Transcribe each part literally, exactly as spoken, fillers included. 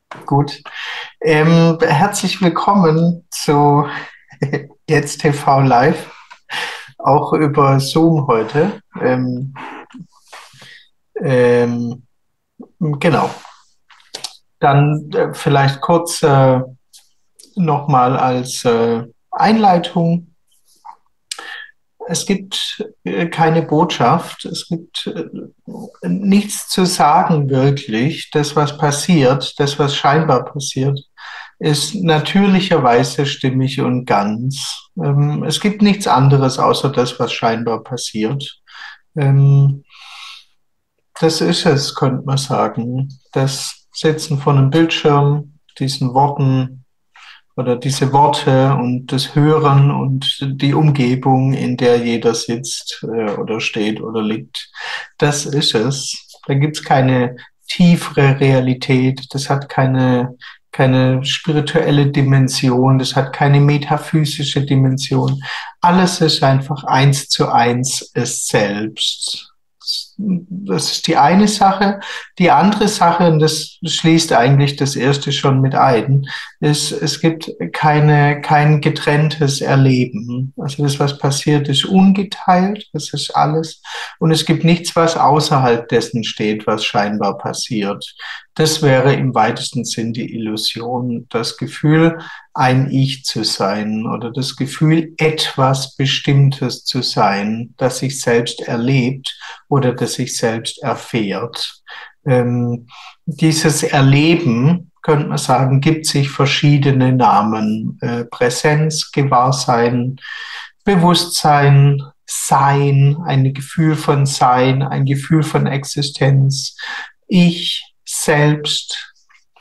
Gut. Ähm, herzlich willkommen zu Jetzt T V Live, auch über Zoom heute. Ähm, ähm, genau. Dann äh, vielleicht kurz äh, nochmal als äh, Einleitung. Es gibt äh, keine Botschaft, es gibt äh, nichts zu sagen wirklich. Das, was passiert, das, was scheinbar passiert, ist natürlicherweise stimmig und ganz. Ähm, es gibt nichts anderes außer das, was scheinbar passiert. Ähm, Das ist es, könnte man sagen. Das Sitzen vor einem Bildschirm, diesen Worten oder diese Worte und das Hören und die Umgebung, in der jeder sitzt äh, oder steht oder liegt, das ist es. Da gibt's keine tiefere Realität, das hat keine, keine spirituelle Dimension, das hat keine metaphysische Dimension. Alles ist einfach eins zu eins es selbst. Das ist die eine Sache. Die andere Sache, und das schließt eigentlich das erste schon mit ein, ist, es gibt keine, kein getrenntes Erleben. Also das, was passiert, ist ungeteilt, das ist alles. Und es gibt nichts, was außerhalb dessen steht, was scheinbar passiert. Das wäre im weitesten Sinn die Illusion, das Gefühl, ein Ich zu sein oder das Gefühl, etwas Bestimmtes zu sein, das sich selbst erlebt oder das sich selbst erfährt. Ähm, dieses Erleben, könnte man sagen, gibt sich verschiedene Namen. Äh, Präsenz, Gewahrsein, Bewusstsein, Sein, ein Gefühl von Sein, ein Gefühl von Existenz, Ich selbst.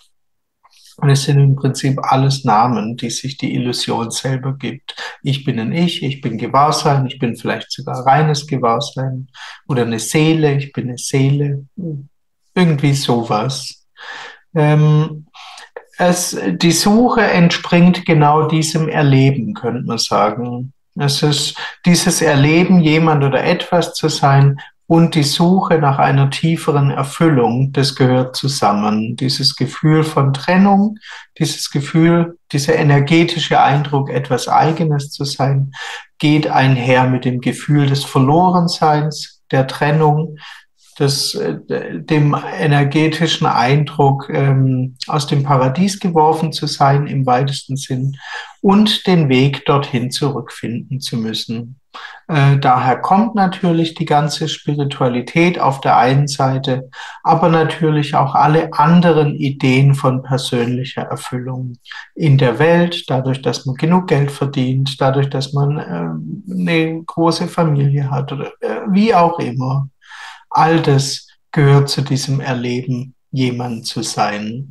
Und es sind im Prinzip alles Namen, die sich die Illusion selber gibt. Ich bin ein Ich, ich bin Gewahrsein, ich bin vielleicht sogar reines Gewahrsein oder eine Seele, ich bin eine Seele. Irgendwie sowas. Ähm, es, die Suche entspringt genau diesem Erleben, könnte man sagen. Es ist dieses Erleben, jemand oder etwas zu sein und die Suche nach einer tieferen Erfüllung, das gehört zusammen. Dieses Gefühl von Trennung, dieses Gefühl, dieser energetische Eindruck, etwas Eigenes zu sein, geht einher mit dem Gefühl des Verlorenseins, der Trennung, das, äh, dem energetischen Eindruck, ähm, aus dem Paradies geworfen zu sein im weitesten Sinn und den Weg dorthin zurückfinden zu müssen. Äh, daher kommt natürlich die ganze Spiritualität auf der einen Seite, aber natürlich auch alle anderen Ideen von persönlicher Erfüllung in der Welt, dadurch, dass man genug Geld verdient, dadurch, dass man äh, eine große Familie hat oder äh, wie auch immer. All das gehört zu diesem Erleben, jemand zu sein.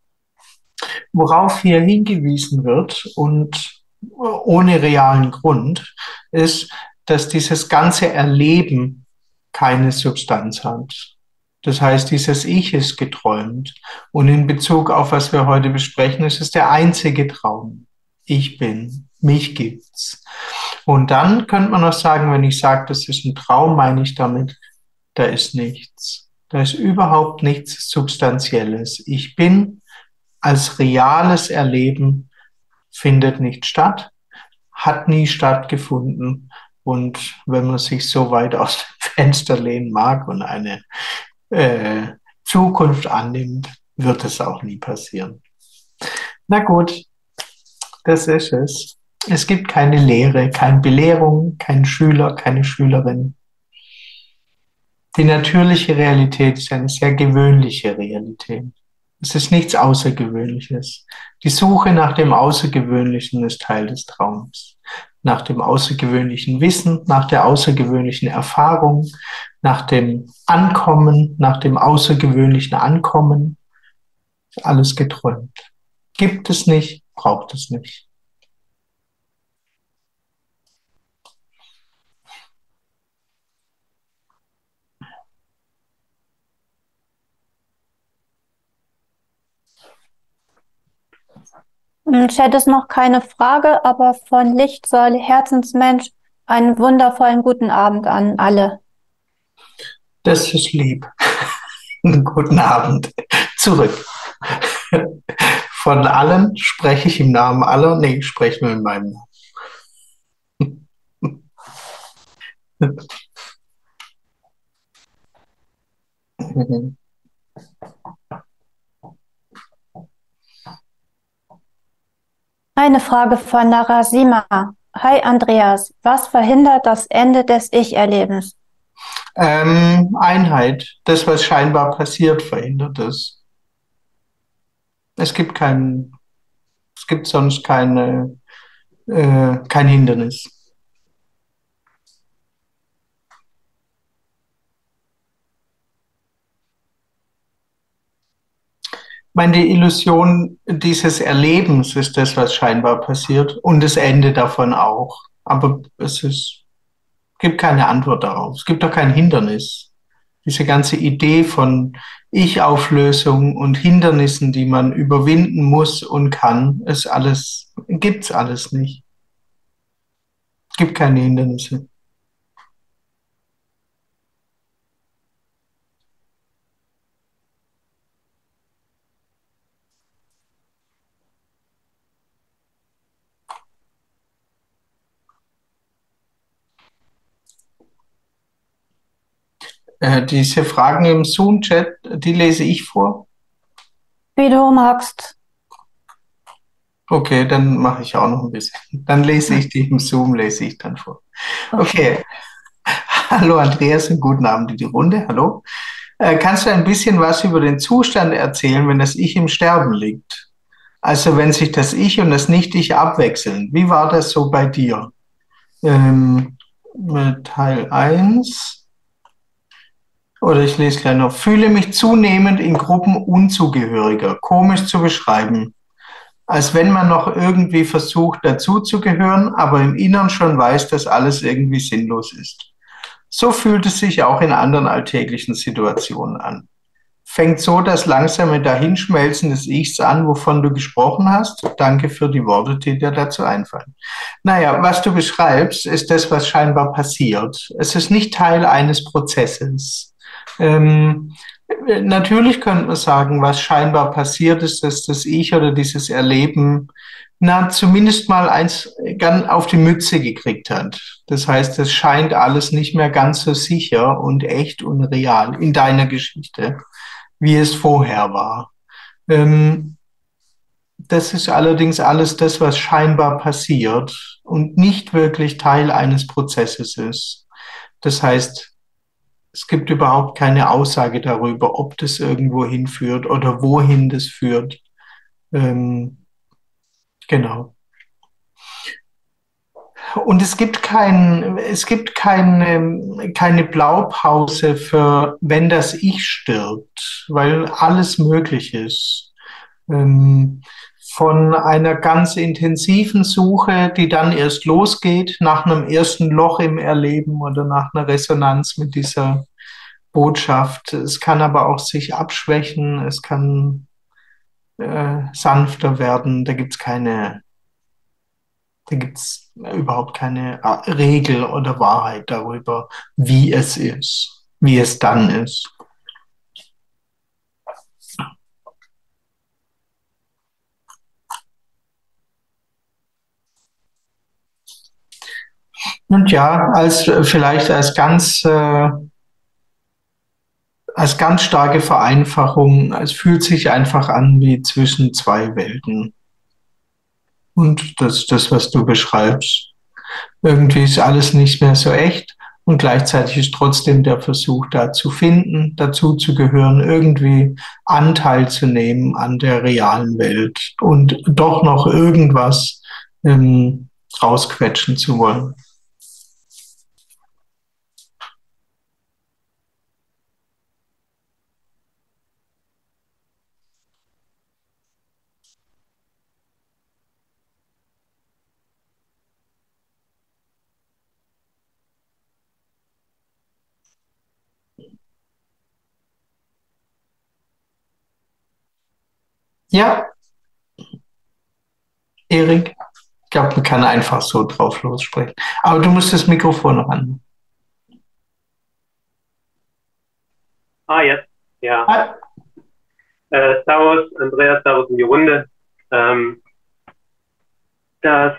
Worauf hier hingewiesen wird und ohne realen Grund, ist, dass dieses ganze Erleben keine Substanz hat. Das heißt, dieses Ich ist geträumt. Und in Bezug auf was wir heute besprechen, ist es der einzige Traum. Ich bin, mich gibt's. Und dann könnte man noch sagen, wenn ich sage, das ist ein Traum, meine ich damit, da ist nichts. Da ist überhaupt nichts Substanzielles. Ich bin als reales Erleben findet nicht statt, hat nie stattgefunden. Und wenn man sich so weit aus dem Fenster lehnen mag und eine äh, Zukunft annimmt, wird es auch nie passieren. Na gut, das ist es. Es gibt keine Lehre, keine Belehrung, keinen Schüler, keine Schülerin. Die natürliche Realität ist eine sehr gewöhnliche Realität. Es ist nichts Außergewöhnliches. Die Suche nach dem Außergewöhnlichen ist Teil des Traums. Nach dem außergewöhnlichen Wissen, nach der außergewöhnlichen Erfahrung, nach dem Ankommen, nach dem außergewöhnlichen Ankommen. Alles geträumt. Gibt es nicht, braucht es nicht. Im Chat ist noch keine Frage, aber von Lichtsäule Herzensmensch einen wundervollen guten Abend an alle. Das ist lieb. Guten Abend. Zurück. Von allen spreche ich im Namen aller? Nee, ich spreche nur in meinem Namen. Eine Frage von Narasima. Hi Andreas, was verhindert das Ende des Ich-Erlebens? Ähm, Einheit. Das, was scheinbar passiert, verhindert es. Es gibt kein, es gibt sonst keine, äh, kein Hindernis. Ich meine, die Illusion dieses Erlebens ist das, was scheinbar passiert und das Ende davon auch. Aber es ist, gibt keine Antwort darauf. Es gibt auch kein Hindernis. Diese ganze Idee von Ich-Auflösung und Hindernissen, die man überwinden muss und kann, ist alles, gibt's alles nicht. Es gibt keine Hindernisse. Äh, diese Fragen im Zoom-Chat, die lese ich vor. Wie du magst. Okay, dann mache ich auch noch ein bisschen. Dann lese ich die im Zoom, lese ich dann vor. Okay. Hallo Andreas und guten Abend in die Runde. Hallo. Äh, kannst du ein bisschen was über den Zustand erzählen, wenn das Ich im Sterben liegt? Also wenn sich das Ich und das Nicht-Ich abwechseln. Wie war das so bei dir? Ähm, mit Teil eins. Oder ich lese gleich noch. Fühle mich zunehmend in Gruppen unzugehöriger. Komisch zu beschreiben. Als wenn man noch irgendwie versucht, dazuzugehören, aber im Innern schon weiß, dass alles irgendwie sinnlos ist. So fühlt es sich auch in anderen alltäglichen Situationen an. Fängt so das langsame Dahinschmelzen des Ichs an, wovon du gesprochen hast? Danke für die Worte, die dir dazu einfallen. Naja, was du beschreibst, ist das, was scheinbar passiert. Es ist nicht Teil eines Prozesses. Ähm, natürlich könnte man sagen, was scheinbar passiert ist, dass das Ich oder dieses Erleben na, zumindest mal eins ganz auf die Mütze gekriegt hat. Das heißt, es scheint alles nicht mehr ganz so sicher und echt und real in deiner Geschichte, wie es vorher war. Ähm, das ist allerdings alles das, was scheinbar passiert und nicht wirklich Teil eines Prozesses ist. Das heißt, es gibt überhaupt keine Aussage darüber, ob das irgendwo hinführt oder wohin das führt. Ähm, genau. Und es gibt kein, es gibt keine, keine Blaupause für, wenn das Ich stirbt, weil alles möglich ist. Ähm, von einer ganz intensiven Suche, die dann erst losgeht, nach einem ersten Loch im Erleben oder nach einer Resonanz mit dieser Botschaft. Es kann aber auch sich abschwächen, es kann äh, sanfter werden. Da gibt es keine Da gibt es überhaupt keine äh, Regel oder Wahrheit darüber, wie es ist, wie es dann ist. Und ja, als vielleicht als ganz äh, als ganz starke Vereinfachung, es fühlt sich einfach an wie zwischen zwei Welten. Und das ist das, was du beschreibst. Irgendwie ist alles nicht mehr so echt und gleichzeitig ist trotzdem der Versuch da zu finden, dazu zu gehören, irgendwie Anteil zu nehmen an der realen Welt und doch noch irgendwas ähm, rausquetschen zu wollen. Ja, Erik, ich glaube, man kann einfach so drauf lossprechen. Aber du musst das Mikrofon noch an. Ah, jetzt, ja. Ah, Äh, Servus, Andreas, Servus in die Runde. ähm, dass,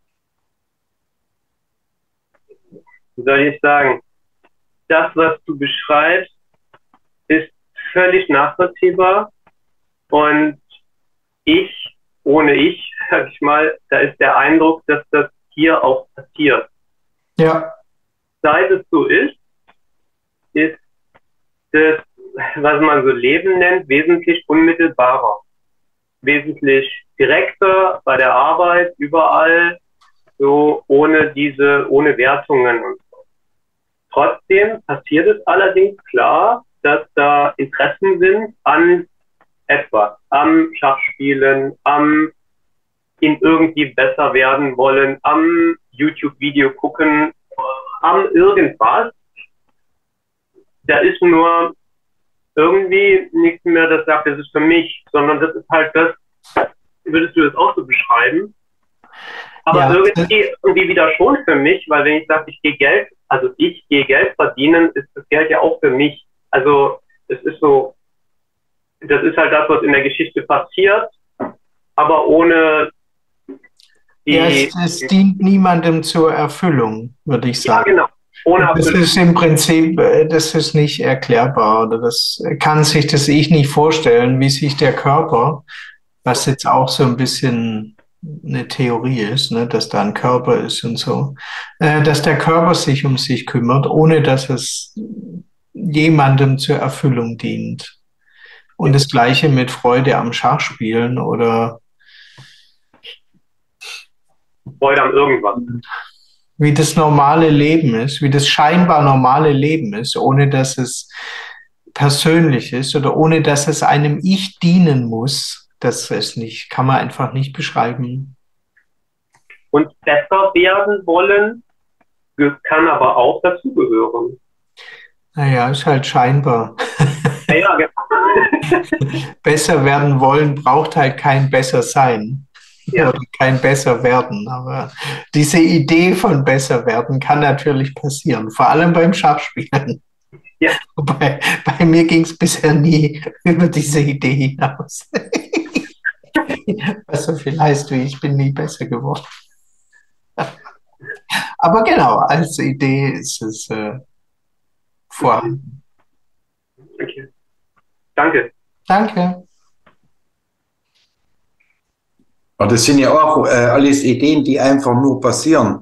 wie soll ich sagen, das, was du beschreibst, ist völlig nachvollziehbar und ich, ohne ich, sag ich mal, da ist der Eindruck, dass das hier auch passiert. Ja. Seit es so ist, ist das, was man so Leben nennt, wesentlich unmittelbarer, wesentlich direkter bei der Arbeit, überall, so ohne diese, ohne Wertungen und so. Trotzdem passiert es allerdings klar, dass da Interessen sind an etwas, am Schachspielen, am in irgendwie besser werden wollen, am YouTube-Video gucken, am irgendwas. Da ist nur irgendwie nichts mehr, das sagt, das ist für mich, sondern das ist halt das, würdest du das auch so beschreiben? Aber ja, irgendwie, irgendwie wieder schon für mich, weil wenn ich sage, ich gehe Geld, also ich gehe Geld verdienen, ist das Geld ja auch für mich. Also es ist so, das ist halt das, was in der Geschichte passiert, aber ohne die... Ja, es, es dient niemandem zur Erfüllung, würde ich sagen. Ja, genau. Ohne das ist im Prinzip, das ist nicht erklärbar oder das kann sich das ich nicht vorstellen, wie sich der Körper, was jetzt auch so ein bisschen eine Theorie ist, ne, dass da ein Körper ist und so, äh, dass der Körper sich um sich kümmert, ohne dass es jemandem zur Erfüllung dient. Und das Gleiche mit Freude am Schachspielen oder Freude am irgendwas. Wie das normale Leben ist, wie das scheinbar normale Leben ist, ohne dass es persönlich ist oder ohne dass es einem Ich dienen muss. Das ist nicht, kann man einfach nicht beschreiben. Und besser werden wollen, kann aber auch dazugehören. Naja, ist halt scheinbar. Ja, ja, genau. Besser werden wollen braucht halt kein besser sein. Ja. Oder kein besser werden. Aber diese Idee von besser werden kann natürlich passieren, vor allem beim Schachspielen. Ja. Bei, bei mir ging es bisher nie über diese Idee hinaus. Was so viel heißt wie, ich bin nie besser geworden. Aber genau, als Idee ist es äh, vorhanden. Okay. Danke. Danke. Aber das sind ja auch äh, alles Ideen, die einfach nur passieren.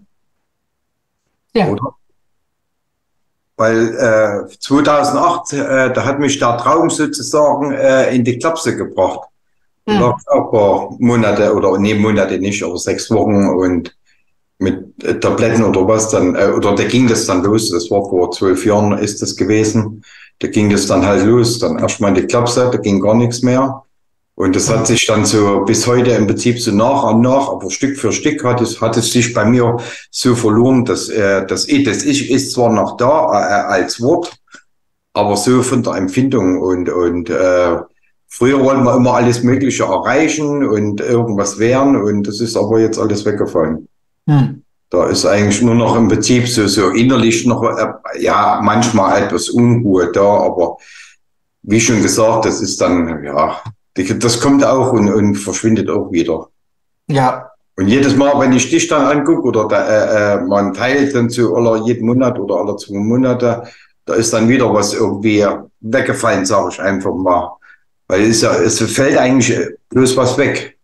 Ja. Oder? Weil äh, zweitausendacht, äh, da hat mich der Traum sozusagen äh, in die Klapse gebracht. Da Hm. lag auch ein paar Monate, oder nee, Monate nicht, aber sechs Wochen und mit äh, Tabletten oder was dann, äh, oder da ging das dann los. Das war vor zwölf Jahren ist das gewesen. Da ging das dann halt los. Dann erstmal in die Klapse, da ging gar nichts mehr. Und das hat sich dann so bis heute im Prinzip so nach und nach, aber Stück für Stück hat es, hat es sich bei mir so verloren, dass äh, das Ich, das Ich ist zwar noch da äh, als Wort, aber so von der Empfindung und, und äh, früher wollten wir immer alles Mögliche erreichen und irgendwas werden und das ist aber jetzt alles weggefallen. Hm. Da ist eigentlich nur noch im Prinzip so, so innerlich noch, äh, ja, manchmal etwas Unruhe da, aber wie schon gesagt, das ist dann, ja, das kommt auch und, und verschwindet auch wieder. Ja. Und jedes Mal, wenn ich dich dann angucke oder da, äh, man teilt dann so aller jeden Monat oder alle zwei Monate, da ist dann wieder was irgendwie weggefallen, sage ich einfach mal. Weil es, ja, es fällt eigentlich bloß was weg.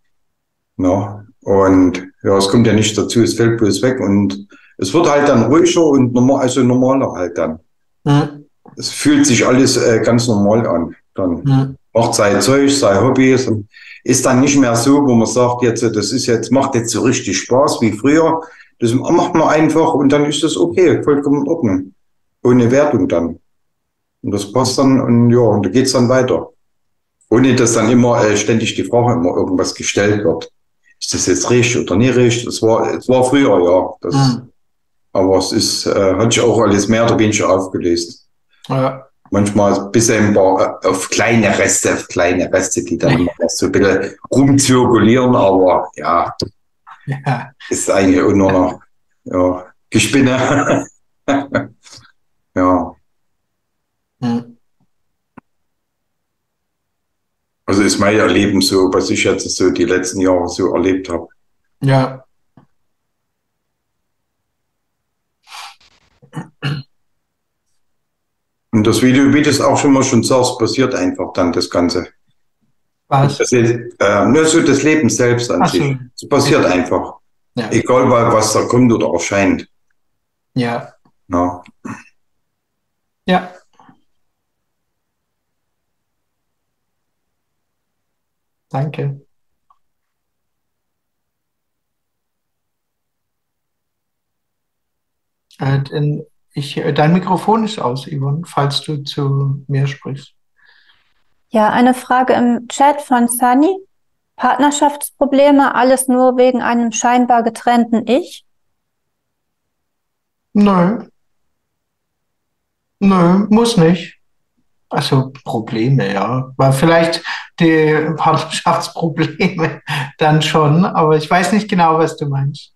Ja. Und ja, es kommt ja nicht dazu, es fällt bloß weg und es wird halt dann ruhiger und normal, also normaler halt dann. Hm. Es fühlt sich alles äh, ganz normal an. Dann Hm. macht sein Zeug, sein Hobby. Ist dann nicht mehr so, wo man sagt, jetzt, das ist jetzt, macht jetzt so richtig Spaß wie früher. Das macht man einfach und dann ist das okay, vollkommen in Ordnung. Ohne Wertung dann. Und das passt dann und ja, und da geht's dann weiter. Ohne dass dann immer äh, ständig die Frage immer irgendwas gestellt wird. Ist das jetzt richtig oder nicht richtig? Das war, es war früher, ja. Das, Hm. Aber es ist, äh, hat sich auch alles mehr oder weniger aufgelöst. Ja. Manchmal bis ein paar auf kleine Reste, auf kleine Reste, die dann noch so ein bisschen rumzirkulieren, aber ja, Ja. ist eigentlich auch nur noch ja, Gespinne. Ja. Hm. Also ist mein Erleben so, was ich jetzt so die letzten Jahre so erlebt habe. Ja. Und das Video, wie du es auch schon mal schon sagst, passiert einfach dann das Ganze. Was? Das ist, äh, nur so das Leben selbst an Ach sich. so. Es passiert einfach. Ja. Egal, was da kommt oder erscheint. Ja. Ja. Ja. Danke. Äh, denn ich, äh, dein Mikrofon ist aus, Yvonne, falls du zu mir sprichst. Ja, eine Frage im Chat von Sunny. Partnerschaftsprobleme, alles nur wegen einem scheinbar getrennten Ich? Nö. Nö, muss nicht. Also Probleme, ja. Weil vielleicht die Partnerschaftsprobleme dann schon, aber ich weiß nicht genau, was du meinst.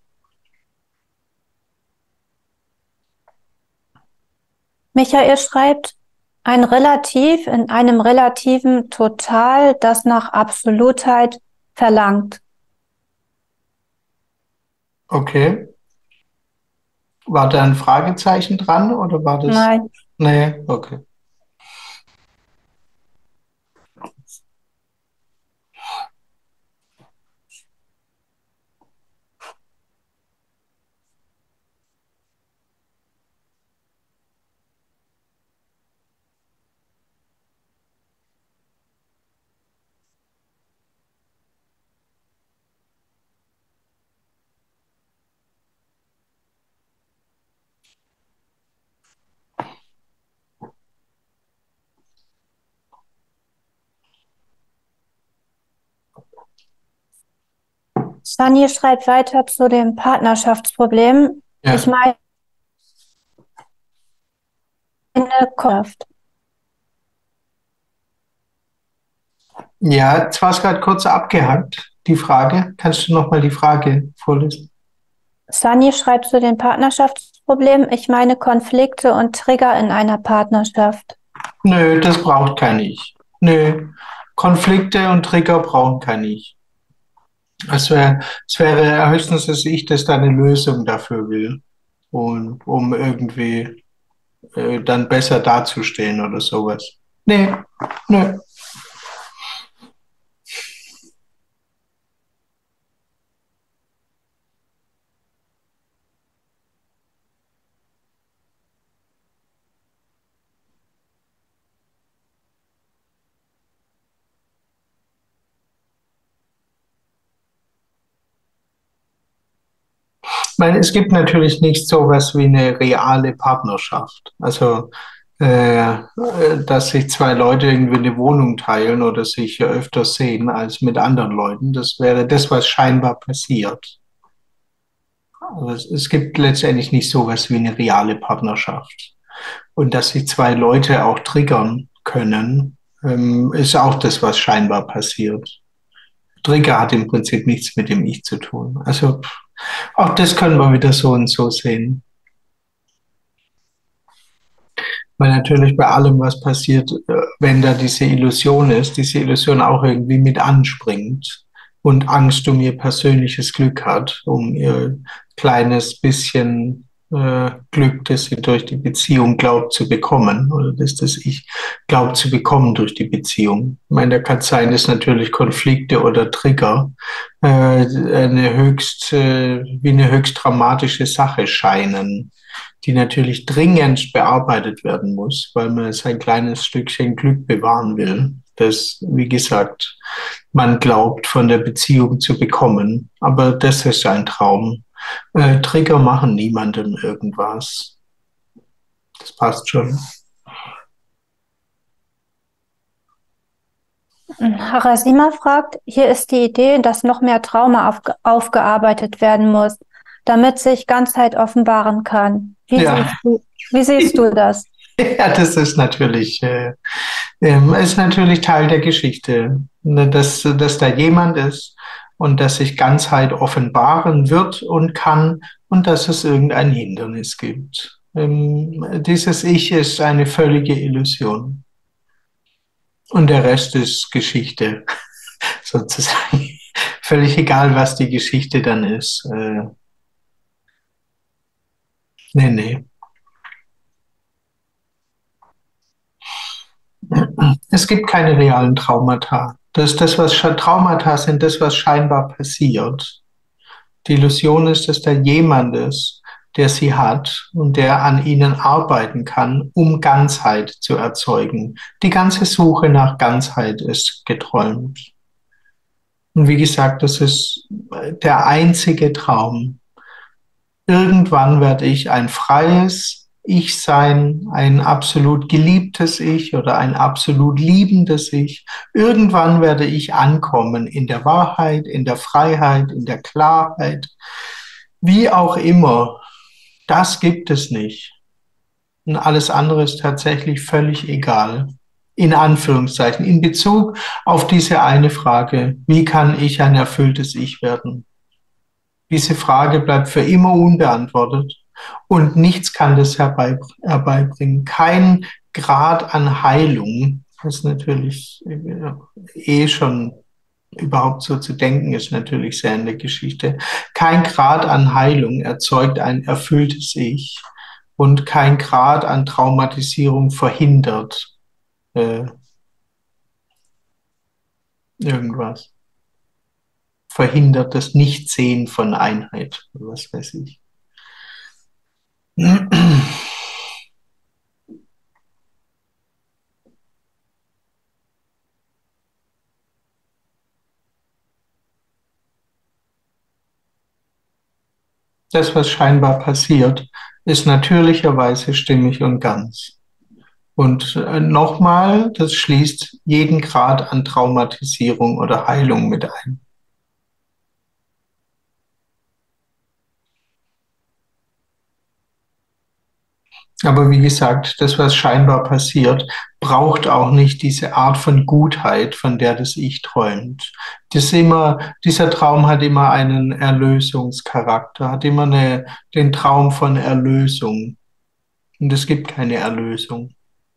Michael schreibt, ein Relativ in einem relativen Total, das nach Absolutheit verlangt. Okay. War da ein Fragezeichen dran oder war das? Nein. Nee, okay. Sunny schreibt weiter zu dem Partnerschaftsproblem. Ja. Ich meine, Kraft. Ja, jetzt war es gerade kurz abgehackt, die Frage. Kannst du nochmal die Frage vorlesen? Sunny schreibt zu den Partnerschaftsproblemen, ich meine Konflikte und Trigger in einer Partnerschaft. Nö, das braucht kein Ich. Nö, Konflikte und Trigger brauchen kein Ich. Es wäre, es wäre höchstens das Ich, das da eine Lösung dafür will. Und um irgendwie äh, dann besser dazustehen oder sowas. Nee, nö. Ich meine, es gibt natürlich nicht so was wie eine reale Partnerschaft. Also, äh, dass sich zwei Leute irgendwie eine Wohnung teilen oder sich öfter sehen als mit anderen Leuten. Das wäre das, was scheinbar passiert. Aber es, es gibt letztendlich nicht so was wie eine reale Partnerschaft. Und dass sich zwei Leute auch triggern können, ähm, ist auch das, was scheinbar passiert. Trigger hat im Prinzip nichts mit dem Ich zu tun. Also auch das können wir wieder so und so sehen. Weil natürlich bei allem, was passiert, wenn da diese Illusion ist, diese Illusion auch irgendwie mit anspringt und Angst um ihr persönliches Glück hat, um ihr kleines bisschen äh, Glück, das sie durch die Beziehung glaubt zu bekommen oder das das Ich glaubt zu bekommen durch die Beziehung. Ich meine, da kann es sein, dass natürlich Konflikte oder Trigger äh, eine höchst, äh, wie eine höchst dramatische Sache scheinen, die natürlich dringend bearbeitet werden muss, weil man sein kleines Stückchen Glück bewahren will, das, wie gesagt, man glaubt, von der Beziehung zu bekommen. Aber das ist ein Traum. Äh, Trigger machen niemandem irgendwas. Das passt schon. Harasima fragt, hier ist die Idee, dass noch mehr Trauma aufge aufgearbeitet werden muss, damit sich Ganzheit offenbaren kann. Wie, Ja. siehst, du, wie siehst du das? Ja, das ist natürlich, äh, äh, ist natürlich Teil der Geschichte, ne, dass, dass da jemand ist und dass sich Ganzheit offenbaren wird und kann und dass es irgendein Hindernis gibt. Ähm, dieses Ich ist eine völlige Illusion. Und der Rest ist Geschichte, sozusagen. Völlig egal, was die Geschichte dann ist. Äh, nee, nee. Es gibt keine realen Traumata. Das ist das, was Traumata sind, das, was scheinbar passiert. Die Illusion ist, dass da jemand ist, der sie hat und der an ihnen arbeiten kann, um Ganzheit zu erzeugen. Die ganze Suche nach Ganzheit ist geträumt. Und wie gesagt, das ist der einzige Traum. Irgendwann werde ich ein freies Ich sein, ein absolut geliebtes Ich oder ein absolut liebendes Ich. Irgendwann werde ich ankommen in der Wahrheit, in der Freiheit, in der Klarheit. Wie auch immer, das gibt es nicht. Und alles andere ist tatsächlich völlig egal. In Anführungszeichen, in Bezug auf diese eine Frage, wie kann ich ein erfülltes Ich werden? Diese Frage bleibt für immer unbeantwortet und nichts kann das herbei, herbeibringen. Kein Grad an Heilung, das natürlich eh schon überhaupt so zu denken, ist natürlich sehr in der Geschichte. Kein Grad an Heilung erzeugt ein erfülltes Ich und kein Grad an Traumatisierung verhindert äh, irgendwas. Verhindert das Nichtsehen von Einheit, was weiß ich. Das, was scheinbar passiert, ist natürlicherweise stimmig und ganz. Und äh, nochmal, das schließt jeden Grad an Traumatisierung oder Heilung mit ein. Aber wie gesagt, das, was scheinbar passiert, braucht auch nicht diese Art von Gutheit, von der das Ich träumt. Das ist immer, dieser Traum hat immer einen Erlösungscharakter, hat immer eine, den Traum von Erlösung. Und es gibt keine Erlösung.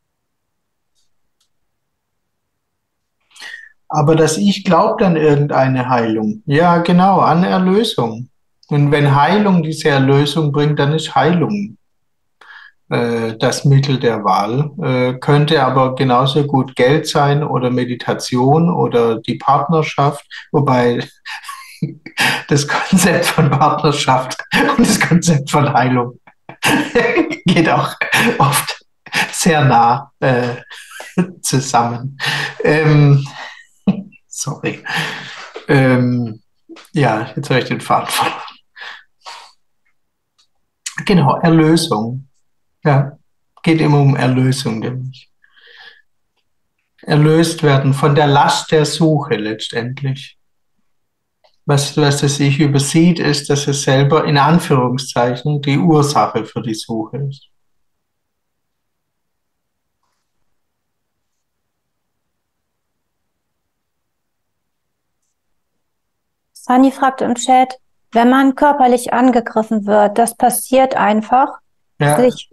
Aber das Ich glaubt an irgendeine Heilung. Ja, genau, an Erlösung. Und wenn Heilung diese Erlösung bringt, dann ist Heilung äh, das Mittel der Wahl. Äh, könnte aber genauso gut Geld sein oder Meditation oder die Partnerschaft, wobei das Konzept von Partnerschaft und das Konzept von Heilung geht auch oft sehr nah äh, zusammen. Ähm, sorry. Ähm, ja, jetzt habe ich den Faden verloren. Genau, Erlösung. Ja, geht immer um Erlösung, nämlich. Erlöst werden von der Last der Suche letztendlich. Was, was es sich übersieht, ist, dass es selber in Anführungszeichen die Ursache für die Suche ist. Sunny fragt im Chat, wenn man körperlich angegriffen wird, das passiert einfach. Ja. Sich,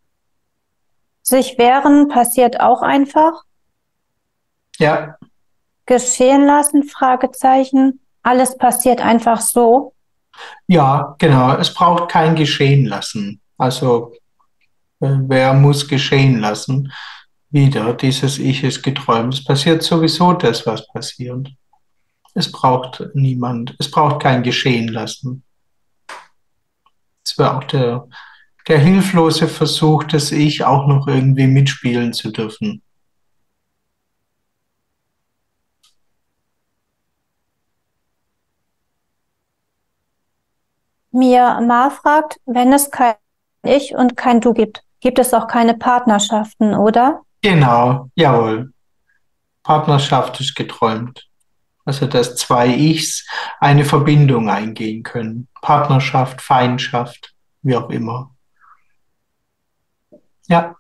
sich wehren passiert auch einfach. Ja. Geschehen lassen, Fragezeichen. Alles passiert einfach so. Ja, genau. Es braucht kein Geschehen lassen. Also, äh, wer muss geschehen lassen? Wieder, dieses Ich ist geträumt. Es passiert sowieso das, was passiert. Es braucht niemand. Es braucht kein Geschehen lassen. Es wäre auch der, der hilflose Versuch, das Ich auch noch irgendwie mitspielen zu dürfen. Mia Ma fragt, wenn es kein Ich und kein Du gibt, gibt es auch keine Partnerschaften, oder? Genau, jawohl. Partnerschaft ist geträumt. Also, dass zwei Ichs eine Verbindung eingehen können. Partnerschaft, Feindschaft, wie auch immer. Ja.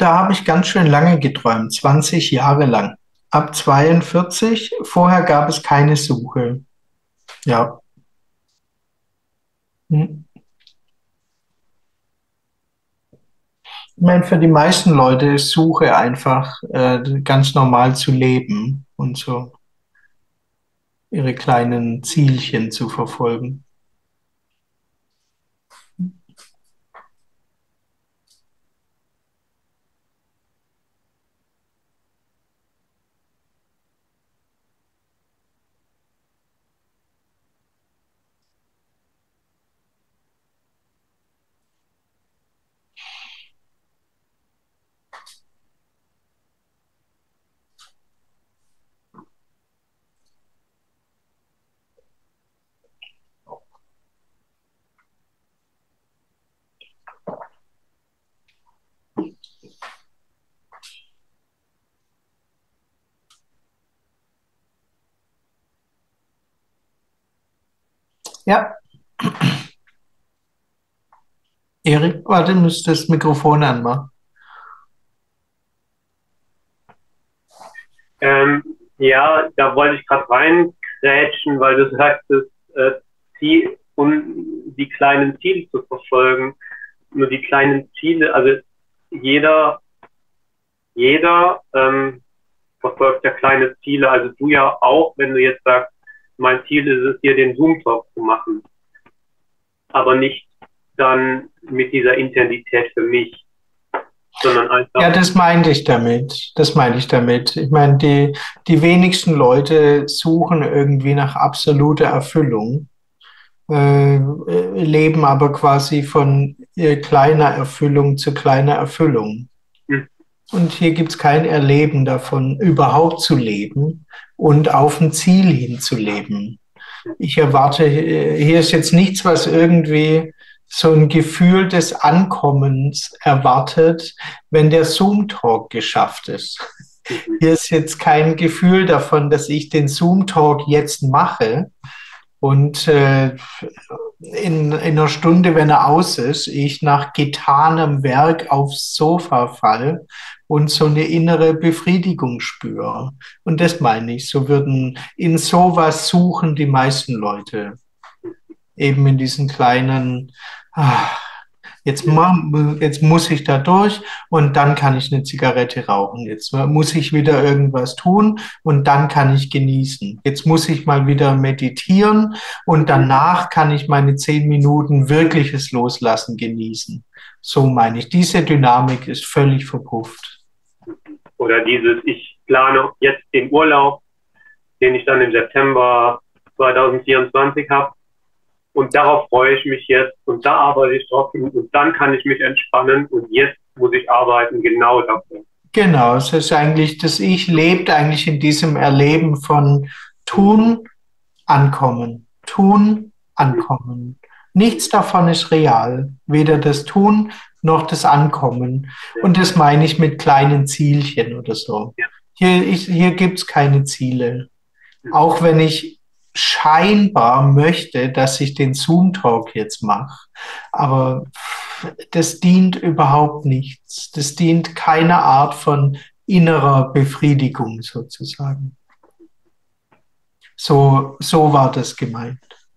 Da habe ich ganz schön lange geträumt, zwanzig Jahre lang. Ab zweiundvierzig, vorher gab es keine Suche. Ja. Hm. Ich meine, für die meisten Leute ist Suche einfach äh, ganz normal zu leben und so ihre kleinen Zielchen zu verfolgen. Ja, Erik, warte, du musst das Mikrofon anmachen. Ähm, ja, da wollte ich gerade reingrätschen, weil du sagtest, äh, Ziel, um die kleinen Ziele zu verfolgen. Nur die kleinen Ziele, also jeder, jeder ähm, verfolgt ja kleine Ziele. Also du ja auch, wenn du jetzt sagst, mein Ziel ist es, hier den Zoom-Talk zu machen. Aber nicht dann mit dieser Intensität für mich, sondern einfach. Ja, das meinte ich damit. Das meine ich damit. Ich meine, die, die wenigsten Leute suchen irgendwie nach absoluter Erfüllung, äh, leben aber quasi von äh, kleiner Erfüllung zu kleiner Erfüllung. Hm. Und hier gibt es kein Erleben davon, überhaupt zu leben und auf ein Ziel hinzuleben. Ich erwarte, hier ist jetzt nichts, was irgendwie so ein Gefühl des Ankommens erwartet, wenn der Zoom-Talk geschafft ist. Hier ist jetzt kein Gefühl davon, dass ich den Zoom-Talk jetzt mache und äh, in, in einer Stunde, wenn er aus ist, ich nach getanem Werk aufs Sofa fall und so eine innere Befriedigung spüre. Und das meine ich, so würden in sowas suchen die meisten Leute. Eben in diesen kleinen, ah, jetzt, jetzt muss ich da durch und dann kann ich eine Zigarette rauchen. Jetzt muss ich wieder irgendwas tun und dann kann ich genießen. Jetzt muss ich mal wieder meditieren und danach kann ich meine zehn Minuten wirkliches Loslassen genießen. So meine ich. Diese Dynamik ist völlig verpufft. Oder dieses, ich plane jetzt den Urlaub, den ich dann im September zweitausendvierundzwanzig habe. Und darauf freue ich mich jetzt und da arbeite ich drauf hin und dann kann ich mich entspannen und jetzt muss ich arbeiten genau dafür. Genau, es ist eigentlich, das Ich lebt eigentlich in diesem Erleben von Tun, Ankommen, Tun, Ankommen. Nichts davon ist real, weder das Tun noch das Ankommen. Und das meine ich mit kleinen Zielchen oder so. Hier, ich, hier gibt es keine Ziele. Auch wenn ich scheinbar möchte, dass ich den Zoom-Talk jetzt mache. Aber das dient überhaupt nichts. Das dient keiner Art von innerer Befriedigung sozusagen. So, so war das gemeint.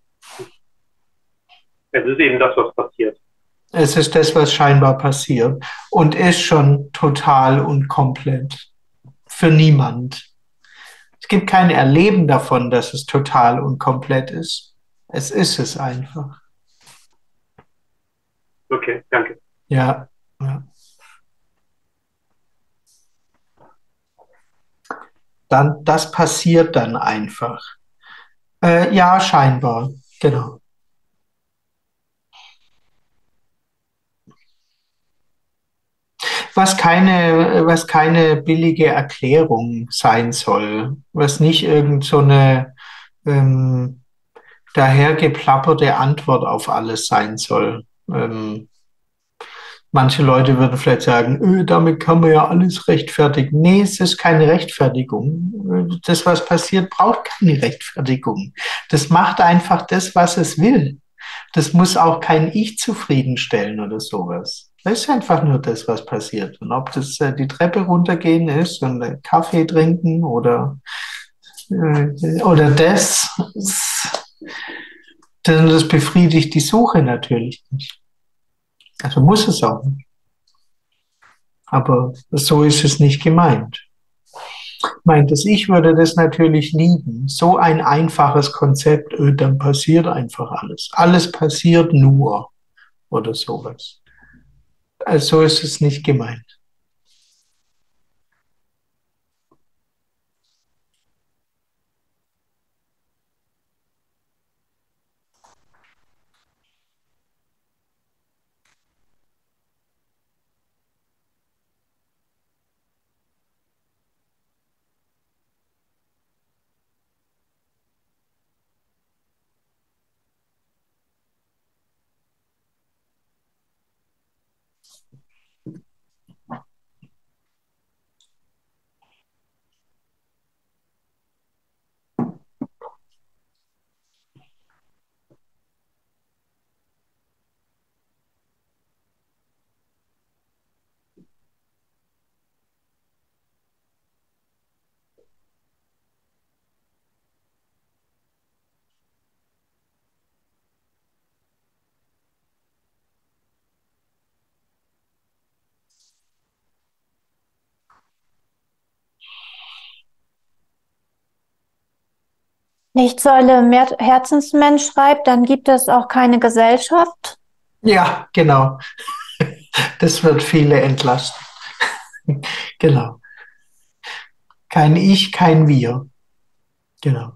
Es ist eben das, was passiert. Es ist das, was scheinbar passiert und ist schon total und komplett für niemand. Es gibt kein Erleben davon, dass es total und komplett ist. Es ist es einfach. Okay, danke. Ja, ja. Dann, das passiert dann einfach. Äh, ja, scheinbar, genau. Was keine, was keine billige Erklärung sein soll, was nicht irgend so eine ähm, dahergeplapperte Antwort auf alles sein soll. Ähm, manche Leute würden vielleicht sagen, öh, damit kann man ja alles rechtfertigen. Nee, es ist keine Rechtfertigung. Das, was passiert, braucht keine Rechtfertigung. Das macht einfach das, was es will. Das muss auch kein Ich zufriedenstellen oder sowas. Das ist einfach nur das, was passiert. Und ob das äh, die Treppe runtergehen ist und äh, Kaffee trinken oder, äh, oder das, das, das befriedigt die Suche natürlich nicht. Also muss es auch nicht. Aber so ist es nicht gemeint. Meint es, ich würde das natürlich lieben. So ein einfaches Konzept, öh, dann passiert einfach alles. Alles passiert nur oder sowas. Also so ist es nicht gemeint. Lichtsäule Mer- Herzensmensch schreibt, dann gibt es auch keine Gesellschaft. Ja, genau. Das wird viele entlasten. Genau. Kein Ich, kein Wir. Genau.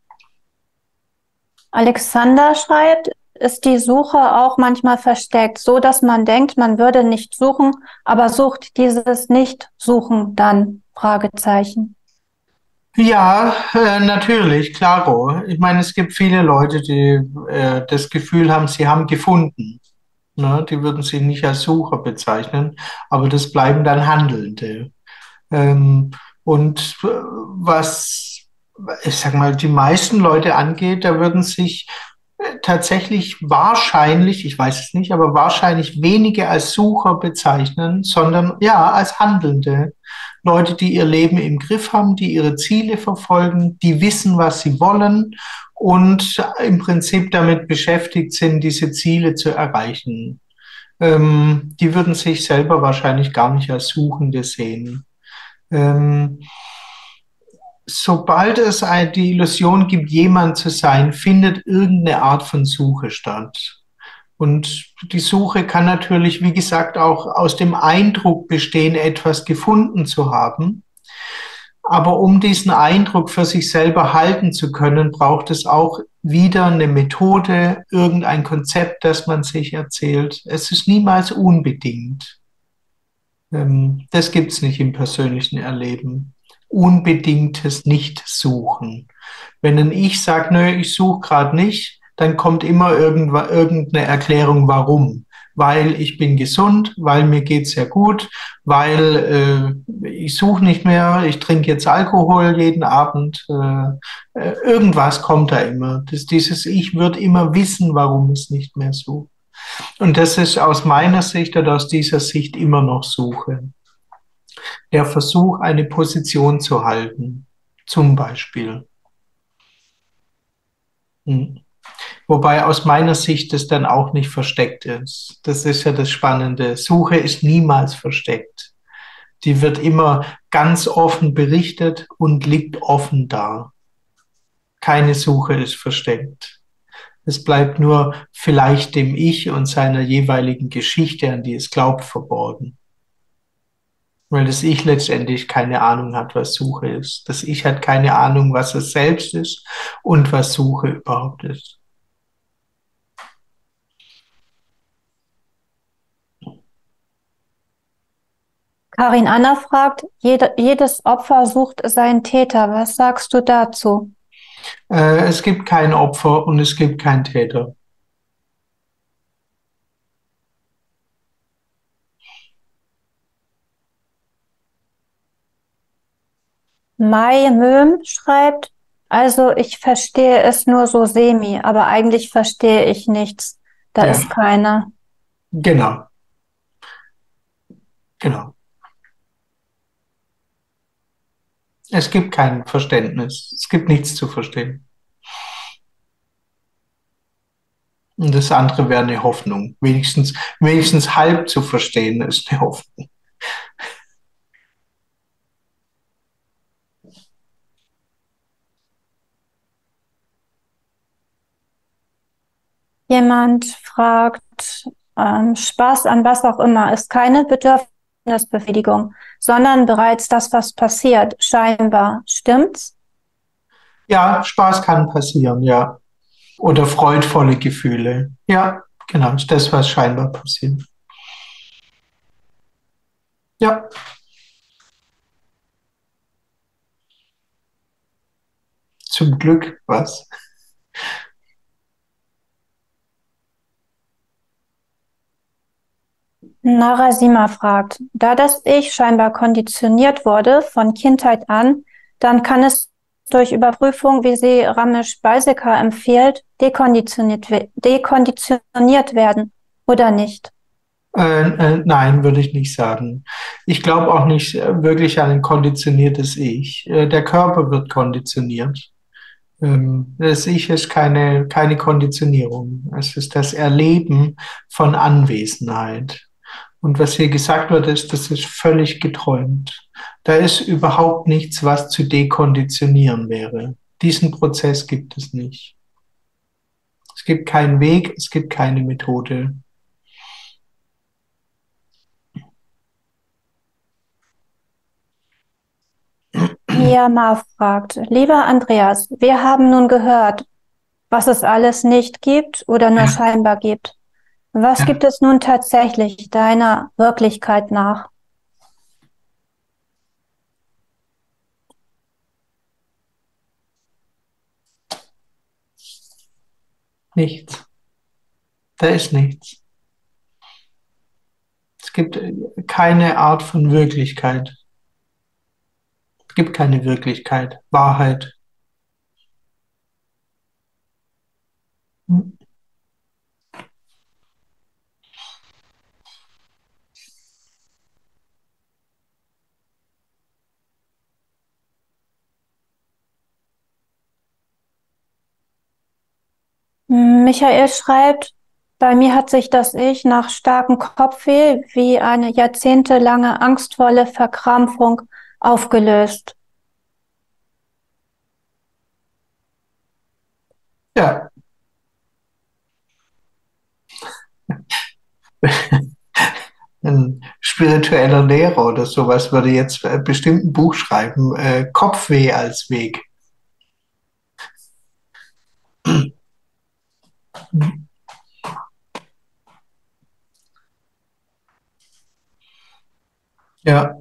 Alexander schreibt, ist die Suche auch manchmal versteckt, so dass man denkt, man würde nicht suchen, aber sucht dieses Nicht-Suchen dann? Fragezeichen. Ja, äh, natürlich, klaro. Ich meine, es gibt viele Leute, die äh, das Gefühl haben, sie haben gefunden. Ne? Die würden sich nicht als Sucher bezeichnen, aber das bleiben dann Handelnde. Ähm, und äh, was, ich sag mal, die meisten Leute angeht, da würden sich äh, tatsächlich wahrscheinlich, ich weiß es nicht, aber wahrscheinlich wenige als Sucher bezeichnen, sondern ja, als Handelnde. Leute, die ihr Leben im Griff haben, die ihre Ziele verfolgen, die wissen, was sie wollen und im Prinzip damit beschäftigt sind, diese Ziele zu erreichen. Ähm, die würden sich selber wahrscheinlich gar nicht als Suchende sehen. Ähm, sobald es eine, die Illusion gibt, jemand zu sein, findet irgendeine Art von Suche statt. Und die Suche kann natürlich, wie gesagt, auch aus dem Eindruck bestehen, etwas gefunden zu haben. Aber um diesen Eindruck für sich selber halten zu können, braucht es auch wieder eine Methode, irgendein Konzept, das man sich erzählt. Es ist niemals unbedingt. Das gibt es nicht im persönlichen Erleben. Unbedingtes Nicht-Suchen. Wenn ein Ich sagt, nö, ich suche gerade nicht, dann kommt immer irgendeine Erklärung, warum. Weil ich bin gesund, weil mir geht's ja gut, weil äh, ich suche nicht mehr, ich trinke jetzt Alkohol jeden Abend. Äh, äh, irgendwas kommt da immer. Das, dieses Ich wird immer wissen, warum es nicht mehr sucht. Und das ist aus meiner Sicht oder aus dieser Sicht immer noch Suche. Der Versuch, eine Position zu halten, zum Beispiel. Hm. Wobei aus meiner Sicht das dann auch nicht versteckt ist. Das ist ja das Spannende. Suche ist niemals versteckt. Die wird immer ganz offen berichtet und liegt offen da. Keine Suche ist versteckt. Es bleibt nur vielleicht dem Ich und seiner jeweiligen Geschichte, an die es glaubt, verborgen. Weil das Ich letztendlich keine Ahnung hat, was Suche ist. Das Ich hat keine Ahnung, was es selbst ist und was Suche überhaupt ist. Karin Anna fragt, jede, jedes Opfer sucht seinen Täter. Was sagst du dazu? Äh, es gibt kein Opfer und es gibt keinen Täter. Mai Möhm schreibt, also ich verstehe es nur so semi, aber eigentlich verstehe ich nichts. Da Ja. ist keiner. Genau. Genau. Es gibt kein Verständnis. Es gibt nichts zu verstehen. Und das andere wäre eine Hoffnung. Wenigstens, wenigstens halb zu verstehen ist eine Hoffnung. Jemand fragt, ähm, Spaß an was auch immer ist keine Bedürfnisbefriedigung, sondern bereits das, was passiert, scheinbar. Stimmt's? Ja, Spaß kann passieren, ja. Oder freudvolle Gefühle. Ja, genau, ist das, was scheinbar passiert. Ja. Zum Glück, was? Narasima fragt, da das Ich scheinbar konditioniert wurde von Kindheit an, dann kann es durch Überprüfung, wie sie Ramesh Balsekar empfiehlt, dekonditioniert, dekonditioniert werden, oder nicht? Äh, äh, nein, würde ich nicht sagen. Ich glaube auch nicht äh, wirklich an ein konditioniertes Ich. Äh, der Körper wird konditioniert. Ähm, das Ich ist keine, keine Konditionierung. Es ist das Erleben von Anwesenheit. Und was hier gesagt wird, ist, das ist völlig geträumt. Da ist überhaupt nichts, was zu dekonditionieren wäre. Diesen Prozess gibt es nicht. Es gibt keinen Weg, es gibt keine Methode. Miyama fragt, lieber Andreas, wir haben nun gehört, was es alles nicht gibt oder nur Ja. scheinbar gibt. Was Ja. gibt es nun tatsächlich deiner Wirklichkeit nach? Nichts. Da ist nichts. Es gibt keine Art von Wirklichkeit. Es gibt keine Wirklichkeit, Wahrheit. Michael schreibt, bei mir hat sich das Ich nach starkem Kopfweh wie eine jahrzehntelange angstvolle Verkrampfung aufgelöst. Ja. Ein spiritueller Lehrer oder sowas würde jetzt bestimmt ein Buch schreiben, äh, Kopfweh als Weg. Ja.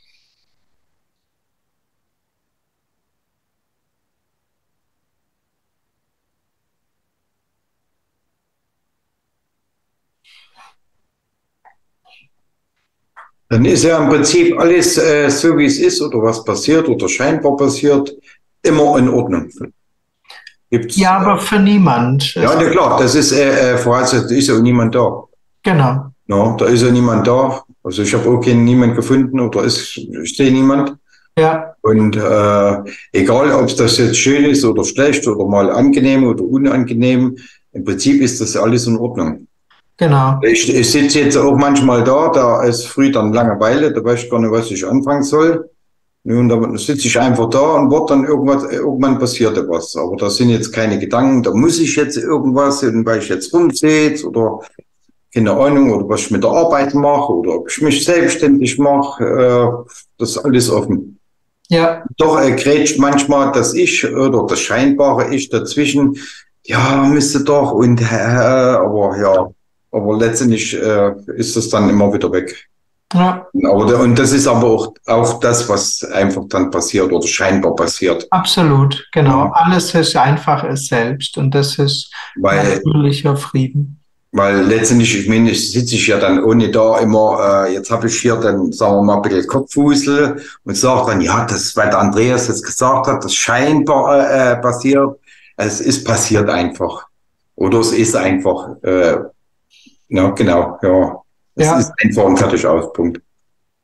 Dann ist ja im Prinzip alles äh, so, wie es ist oder was passiert oder scheinbar passiert, immer in Ordnung. Gibt's, Ja, aber für niemand. Ja, na klar, das ist äh, vorausgesetzt, da ist ja auch niemand da. Genau. Ja, da ist ja niemand da. Also ich habe auch keinen niemand gefunden oder ist steht niemand. Ja. Und äh, egal, ob das jetzt schön ist oder schlecht oder mal angenehm oder unangenehm, im Prinzip ist das alles in Ordnung. Genau. Ich, ich sitze jetzt auch manchmal da, da ist früh dann Langeweile, da weiß ich gar nicht, was ich anfangen soll. Nun, da sitze ich einfach da und wird dann irgendwas, irgendwann passiert was. Aber da sind jetzt keine Gedanken, da muss ich jetzt irgendwas, weil ich jetzt rumsitze oder keine Ahnung, oder was ich mit der Arbeit mache oder ob ich mich selbstständig mache, äh, das ist alles offen. Ja. Doch äh, grätscht manchmal das Ich oder das scheinbare Ich dazwischen, ja, müsste doch und äh, aber ja, aber letztendlich äh, ist es dann immer wieder weg. Ja. Aber der, und das ist aber auch, auch das, was einfach dann passiert oder scheinbar passiert. Absolut, genau. Ja. Alles ist einfach es selbst und das ist Weil, natürlicher Frieden. weil letztendlich, ich meine, ich sitze ich ja dann ohne da immer, äh, jetzt habe ich hier dann, sagen wir mal, ein bisschen Kopfwusel und sage dann, ja, das, weil der Andreas jetzt gesagt hat, das scheinbar äh, passiert. Es ist passiert einfach. Oder es ist einfach, äh, ja, genau, ja. Es Ja. ist einfach ein fertig aus, Punkt.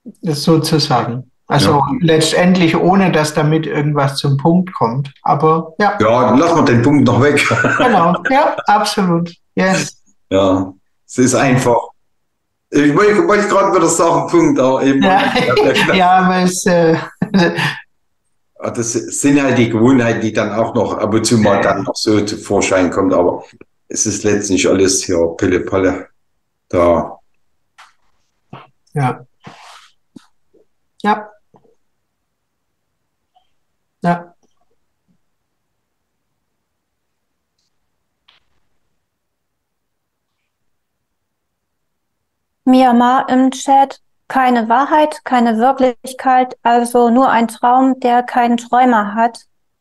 sozusagen. Also Ja, letztendlich ohne, dass damit irgendwas zum Punkt kommt. Aber ja, ja, lassen wir den Punkt noch weg. genau. Ja, absolut. Yes. Ja, es ist einfach. Ich wollte, wollte gerade wieder sagen, Punkt, aber eben, Ja, ja, aber es, äh, das sind halt die Gewohnheiten, die dann auch noch ab und zu mal dann noch so zu Vorschein kommt, aber es ist letztlich alles hier Pille-Palle. Da, ja, ja, ja. Myanmar im Chat, keine Wahrheit, keine Wirklichkeit, also nur ein Traum, der keinen Träumer hat.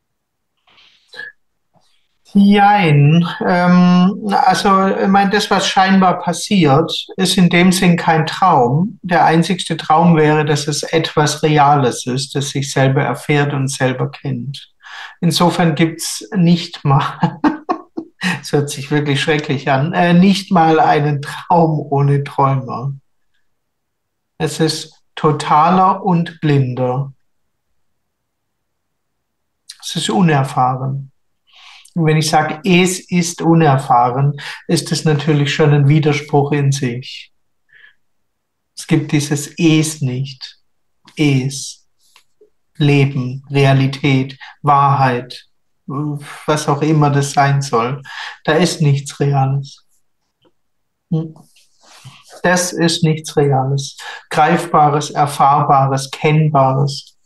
Jein. Ähm, also, ich meine, das, was scheinbar passiert, ist in dem Sinn kein Traum. Der einzigste Traum wäre, dass es etwas Reales ist, das sich selber erfährt und selber kennt. Insofern gibt's nicht mal, es hört sich wirklich schrecklich an, äh, nicht mal einen Traum ohne Träumer. Es ist totaler und blinder. Es ist unerfahren. Und wenn ich sage, es ist unerfahren, ist es natürlich schon ein Widerspruch in sich. Es gibt dieses Es nicht. Es, Leben, Realität, Wahrheit, was auch immer das sein soll. Da ist nichts Reales. Das ist nichts Reales. Greifbares, Erfahrbares, Kennbares.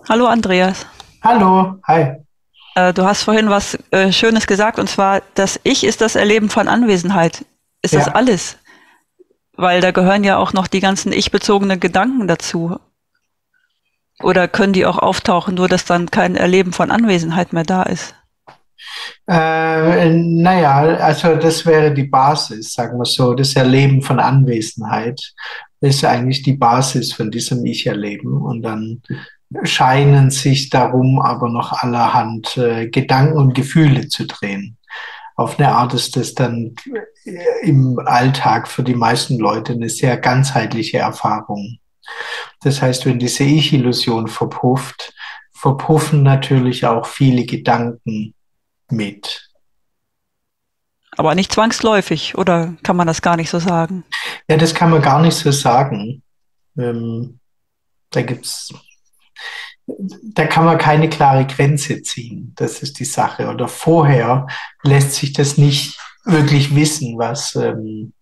Hallo Andreas. Hallo, hi. Äh, du hast vorhin was äh, Schönes gesagt, und zwar, das Ich ist das Erleben von Anwesenheit. Ist das Ja. alles? Weil da gehören ja auch noch die ganzen ich-bezogenen Gedanken dazu. Oder können die auch auftauchen, nur dass dann kein Erleben von Anwesenheit mehr da ist? Äh, naja, also das wäre die Basis, sagen wir so. Das Erleben von Anwesenheit ist eigentlich die Basis von diesem Ich-Erleben. Und dann scheinen sich darum aber noch allerhand äh, Gedanken und Gefühle zu drehen. Auf eine Art ist das dann im Alltag für die meisten Leute eine sehr ganzheitliche Erfahrung. Das heißt, wenn diese Ich-Illusion verpufft, verpuffen natürlich auch viele Gedanken mit. Aber nicht zwangsläufig, oder kann man das gar nicht so sagen? Ja, das kann man gar nicht so sagen. Ähm, da gibt's, da kann man keine klare Grenze ziehen. Das ist die Sache. Oder vorher lässt sich das nicht wirklich wissen, was, ähm,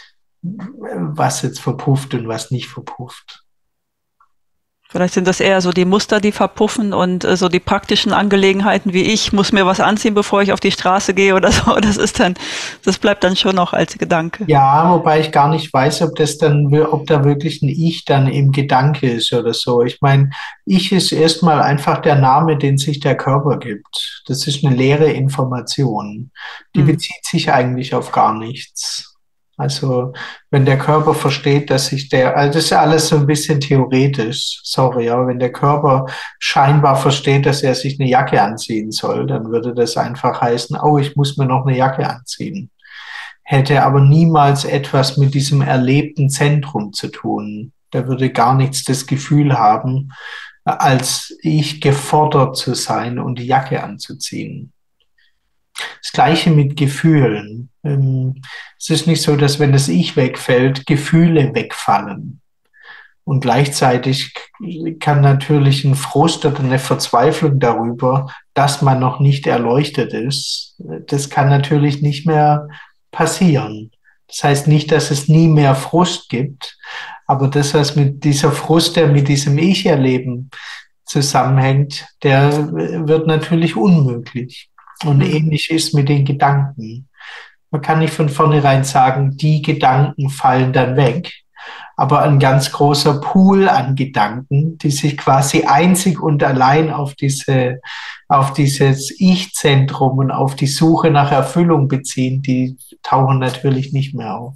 was jetzt verpufft und was nicht verpufft. Vielleicht sind das eher so die Muster, die verpuffen, und äh, so die praktischen Angelegenheiten wie ich muss mir was anziehen, bevor ich auf die Straße gehe oder so. Das ist dann, das bleibt dann schon noch als Gedanke. Ja, wobei ich gar nicht weiß, ob das dann, wir- ob da wirklich ein Ich dann im Gedanke ist oder so. Ich meine, Ich ist erstmal einfach der Name, den sich der Körper gibt. Das ist eine leere Information. Die Hm. bezieht sich eigentlich auf gar nichts. Also, wenn der Körper versteht, dass sich der, also das ist ja alles so ein bisschen theoretisch, sorry, aber wenn der Körper scheinbar versteht, dass er sich eine Jacke anziehen soll, dann würde das einfach heißen, oh, ich muss mir noch eine Jacke anziehen. Hätte aber niemals etwas mit diesem erlebten Zentrum zu tun. Der würde gar nichts das Gefühl haben, als ich gefordert zu sein und die Jacke anzuziehen. Das Gleiche mit Gefühlen. Ähm, Es ist nicht so, dass wenn das Ich wegfällt, Gefühle wegfallen. Und gleichzeitig kann natürlich ein Frust oder eine Verzweiflung darüber, dass man noch nicht erleuchtet ist, das kann natürlich nicht mehr passieren. Das heißt nicht, dass es nie mehr Frust gibt, aber das, was mit dieser Frust, der mit diesem Ich-Erleben zusammenhängt, der wird natürlich unmöglich. Und Hm. ähnlich ist mit den Gedanken. Man kann nicht von vornherein sagen, die Gedanken fallen dann weg, aber ein ganz großer Pool an Gedanken, die sich quasi einzig und allein auf diese, auf dieses Ich-Zentrum und auf die Suche nach Erfüllung beziehen, die tauchen natürlich nicht mehr auf.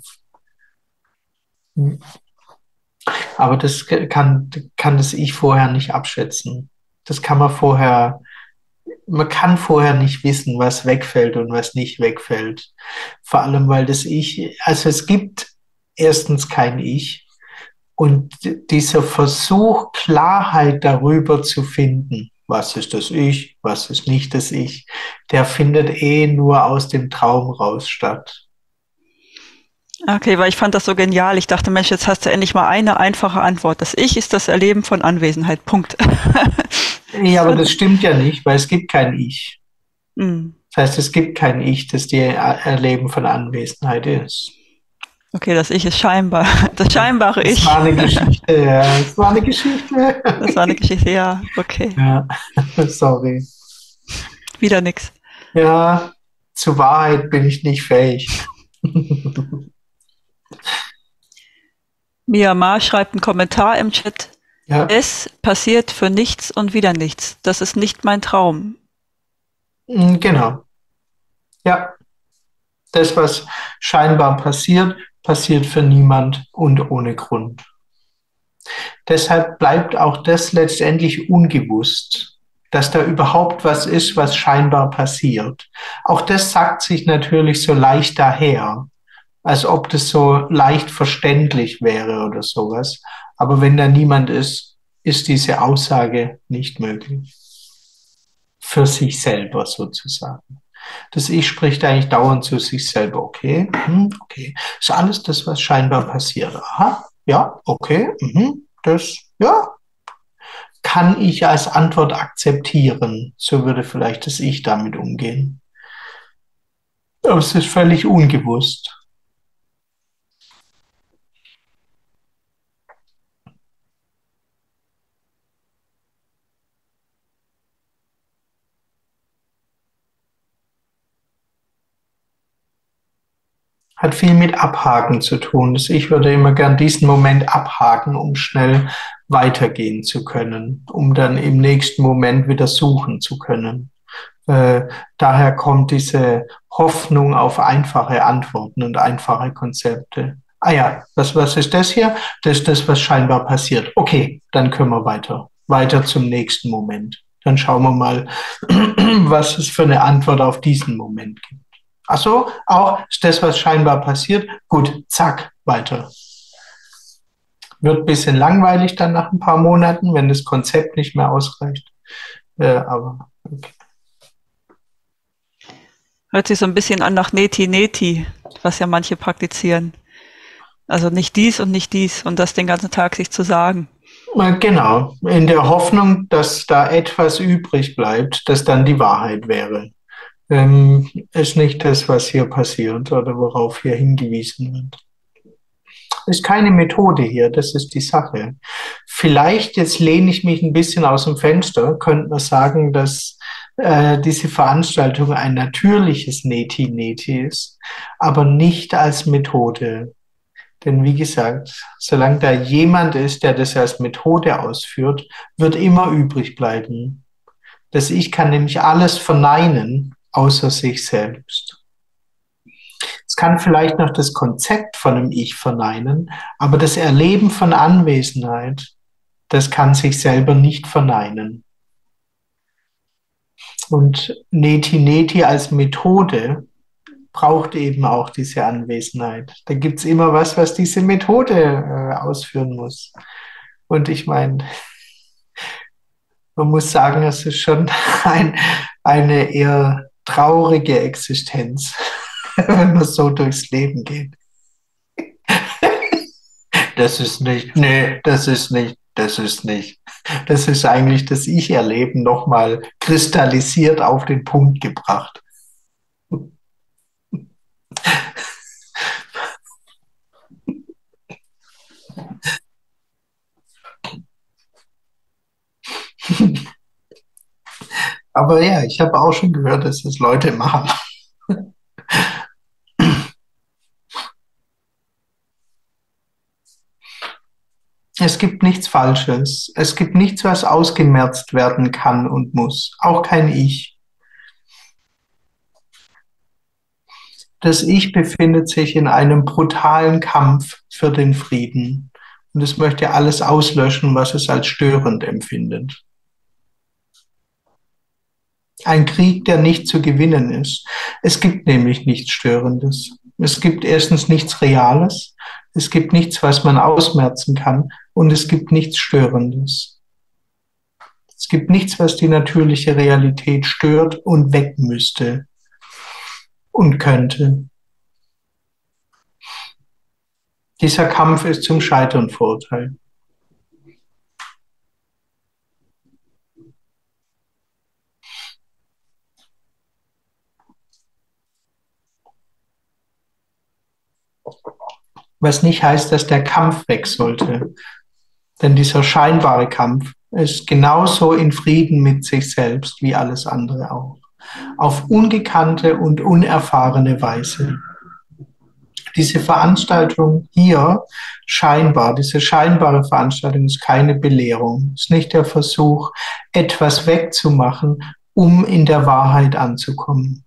Aber das kann, kann das Ich vorher nicht abschätzen. Das kann man vorher, man kann vorher nicht wissen, was wegfällt und was nicht wegfällt. Vor allem, weil das Ich, also es gibt erstens kein Ich. Und dieser Versuch, Klarheit darüber zu finden, was ist das Ich, was ist nicht das Ich, der findet eh nur aus dem Traum raus statt. Okay, weil ich fand das so genial. Ich dachte, Mensch, jetzt hast du endlich mal eine einfache Antwort. Das Ich ist das Erleben von Anwesenheit. Punkt. Ja, aber das stimmt ja nicht, weil es gibt kein Ich. Hm. Das heißt, es gibt kein Ich, das die Erleben von Anwesenheit ist. Okay, das Ich ist scheinbar. Das scheinbare Das Ich. war eine Geschichte, ja. Das war eine Geschichte. Das war eine Geschichte, ja. Okay. Ja, sorry. Wieder nix. Ja, zur Wahrheit bin ich nicht fähig. Mia Ma schreibt einen Kommentar im Chat. Ja. Es passiert für nichts und wieder nichts. Das ist nicht mein Traum. Genau. Ja. Das, was scheinbar passiert, passiert für niemand und ohne Grund. Deshalb bleibt auch das letztendlich ungewusst, dass da überhaupt was ist, was scheinbar passiert. Auch das sagt sich natürlich so leicht daher, als ob das so leicht verständlich wäre oder sowas. Aber wenn da niemand ist, ist diese Aussage nicht möglich. Für sich selber sozusagen. Das Ich spricht eigentlich dauernd zu sich selber. Okay, mhm, okay. Ist alles das, was scheinbar passiert. Aha, ja, okay, mhm, das, ja, kann ich als Antwort akzeptieren. So würde vielleicht das Ich damit umgehen. Aber es ist völlig ungewusst. hat viel mit Abhaken zu tun. Ich würde immer gern diesen Moment abhaken, um schnell weitergehen zu können, um dann im nächsten Moment wieder suchen zu können. Äh, daher kommt diese Hoffnung auf einfache Antworten und einfache Konzepte. Ah ja, was, was ist das hier? Das ist das, was scheinbar passiert. Okay, dann können wir weiter. Weiter zum nächsten Moment. Dann schauen wir mal, was es für eine Antwort auf diesen Moment gibt. Ach so, auch ist das, was scheinbar passiert. Gut, zack, weiter. Wird ein bisschen langweilig dann nach ein paar Monaten, wenn das Konzept nicht mehr ausreicht. Äh, aber okay. Hört sich so ein bisschen an nach Neti Neti, was ja manche praktizieren. Also nicht dies und nicht dies und das den ganzen Tag sich zu sagen. Genau, in der Hoffnung, dass da etwas übrig bleibt, das dann die Wahrheit wäre. Ähm, ist nicht das, was hier passiert oder worauf hier hingewiesen wird. Ist keine Methode hier, das ist die Sache. Vielleicht, jetzt lehne ich mich ein bisschen aus dem Fenster, könnte man sagen, dass äh, diese Veranstaltung ein natürliches Neti-Neti ist, aber nicht als Methode. Denn wie gesagt, solange da jemand ist, der das als Methode ausführt, wird immer übrig bleiben. Das Ich kann nämlich alles verneinen, außer sich selbst. Es kann vielleicht noch das Konzept von einem Ich verneinen, aber das Erleben von Anwesenheit, das kann sich selber nicht verneinen. Und Neti Neti als Methode braucht eben auch diese Anwesenheit. Da gibt es immer was, was diese Methode äh, ausführen muss. Und ich meine, man muss sagen, es ist schon ein, eine eher traurige Existenz, wenn man so durchs Leben geht. Das ist nicht, nee, das ist nicht, das ist nicht. Das ist eigentlich das Ich-Erleben nochmal kristallisiert auf den Punkt gebracht. Aber ja, ich habe auch schon gehört, dass das Leute machen. Es gibt nichts Falsches. Es gibt nichts, was ausgemerzt werden kann und muss. Auch kein Ich. Das Ich befindet sich in einem brutalen Kampf für den Frieden. Und es möchte alles auslöschen, was es als störend empfindet. Ein Krieg, der nicht zu gewinnen ist. Es gibt nämlich nichts Störendes. Es gibt erstens nichts Reales. Es gibt nichts, was man ausmerzen kann. Und es gibt nichts Störendes. Es gibt nichts, was die natürliche Realität stört und weg müsste und könnte. Dieser Kampf ist zum Scheitern verurteilt. Was nicht heißt, dass der Kampf weg sollte. Denn dieser scheinbare Kampf ist genauso in Frieden mit sich selbst wie alles andere auch. Auf ungekannte und unerfahrene Weise. Diese Veranstaltung hier, scheinbar, diese scheinbare Veranstaltung ist keine Belehrung, ist nicht der Versuch, etwas wegzumachen, um in der Wahrheit anzukommen.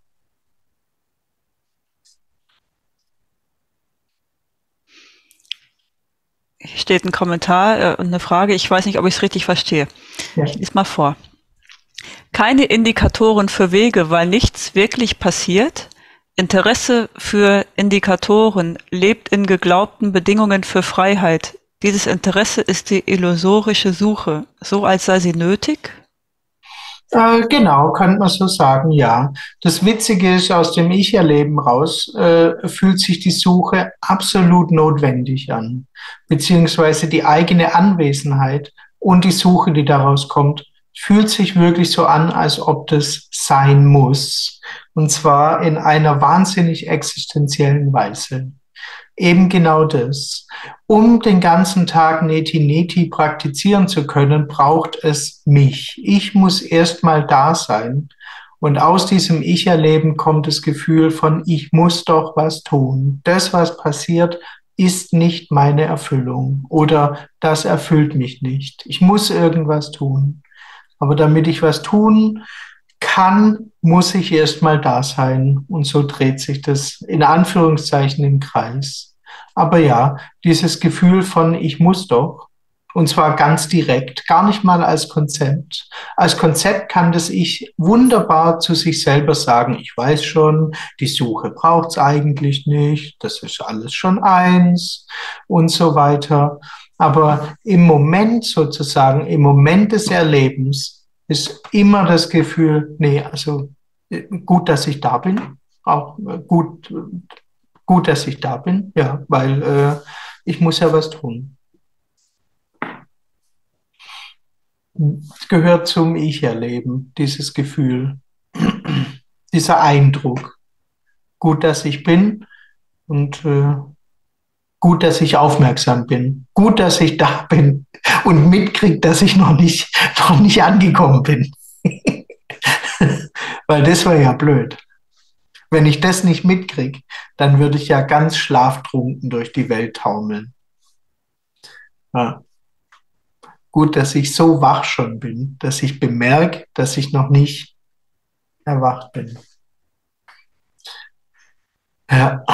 Hier steht ein Kommentar und eine Frage, ich weiß nicht, ob ich es richtig verstehe. Ja. Ich lese mal vor. Keine Indikatoren für Wege, weil nichts wirklich passiert. Interesse für Indikatoren lebt in geglaubten Bedingungen für Freiheit. Dieses Interesse ist die illusorische Suche, so als sei sie nötig? Äh, genau, könnte man so sagen, ja. Das Witzige ist, aus dem Ich-Erleben raus äh, fühlt sich die Suche absolut notwendig an. Beziehungsweise die eigene Anwesenheit und die Suche, die daraus kommt, fühlt sich wirklich so an, als ob das sein muss. Und zwar in einer wahnsinnig existenziellen Weise. Eben genau das. Um den ganzen Tag Neti Neti praktizieren zu können, braucht es mich. Ich muss erstmal da sein, Und aus diesem Ich-Erleben kommt das Gefühl von, ich muss doch was tun. Das, was passiert, ist nicht meine Erfüllung oder das erfüllt mich nicht. Ich muss irgendwas tun. Aber damit ich was tun kann, muss ich erstmal da sein. Und so dreht sich das in Anführungszeichen im Kreis. Aber ja, dieses Gefühl von ich muss doch, und zwar ganz direkt, gar nicht mal als Konzept. Als Konzept kann das Ich wunderbar zu sich selber sagen, ich weiß schon, die Suche braucht's eigentlich nicht, das ist alles schon eins und so weiter. Aber im Moment sozusagen, im Moment des Erlebens ist immer das Gefühl, nee, also gut, dass ich da bin, auch gut, gut, dass ich da bin, ja, weil äh, ich muss ja was tun. Es gehört zum Ich-Erleben, dieses Gefühl, dieser Eindruck. Gut, dass ich bin und äh, gut, dass ich aufmerksam bin. Gut, dass ich da bin und mitkriege, dass ich noch nicht, noch nicht angekommen bin. Weil das wäre ja blöd. Wenn ich das nicht mitkriege, dann würde ich ja ganz schlaftrunken durch die Welt taumeln. Ja. Gut, dass ich so wach schon bin, dass ich bemerke, dass ich noch nicht erwacht bin. Ja.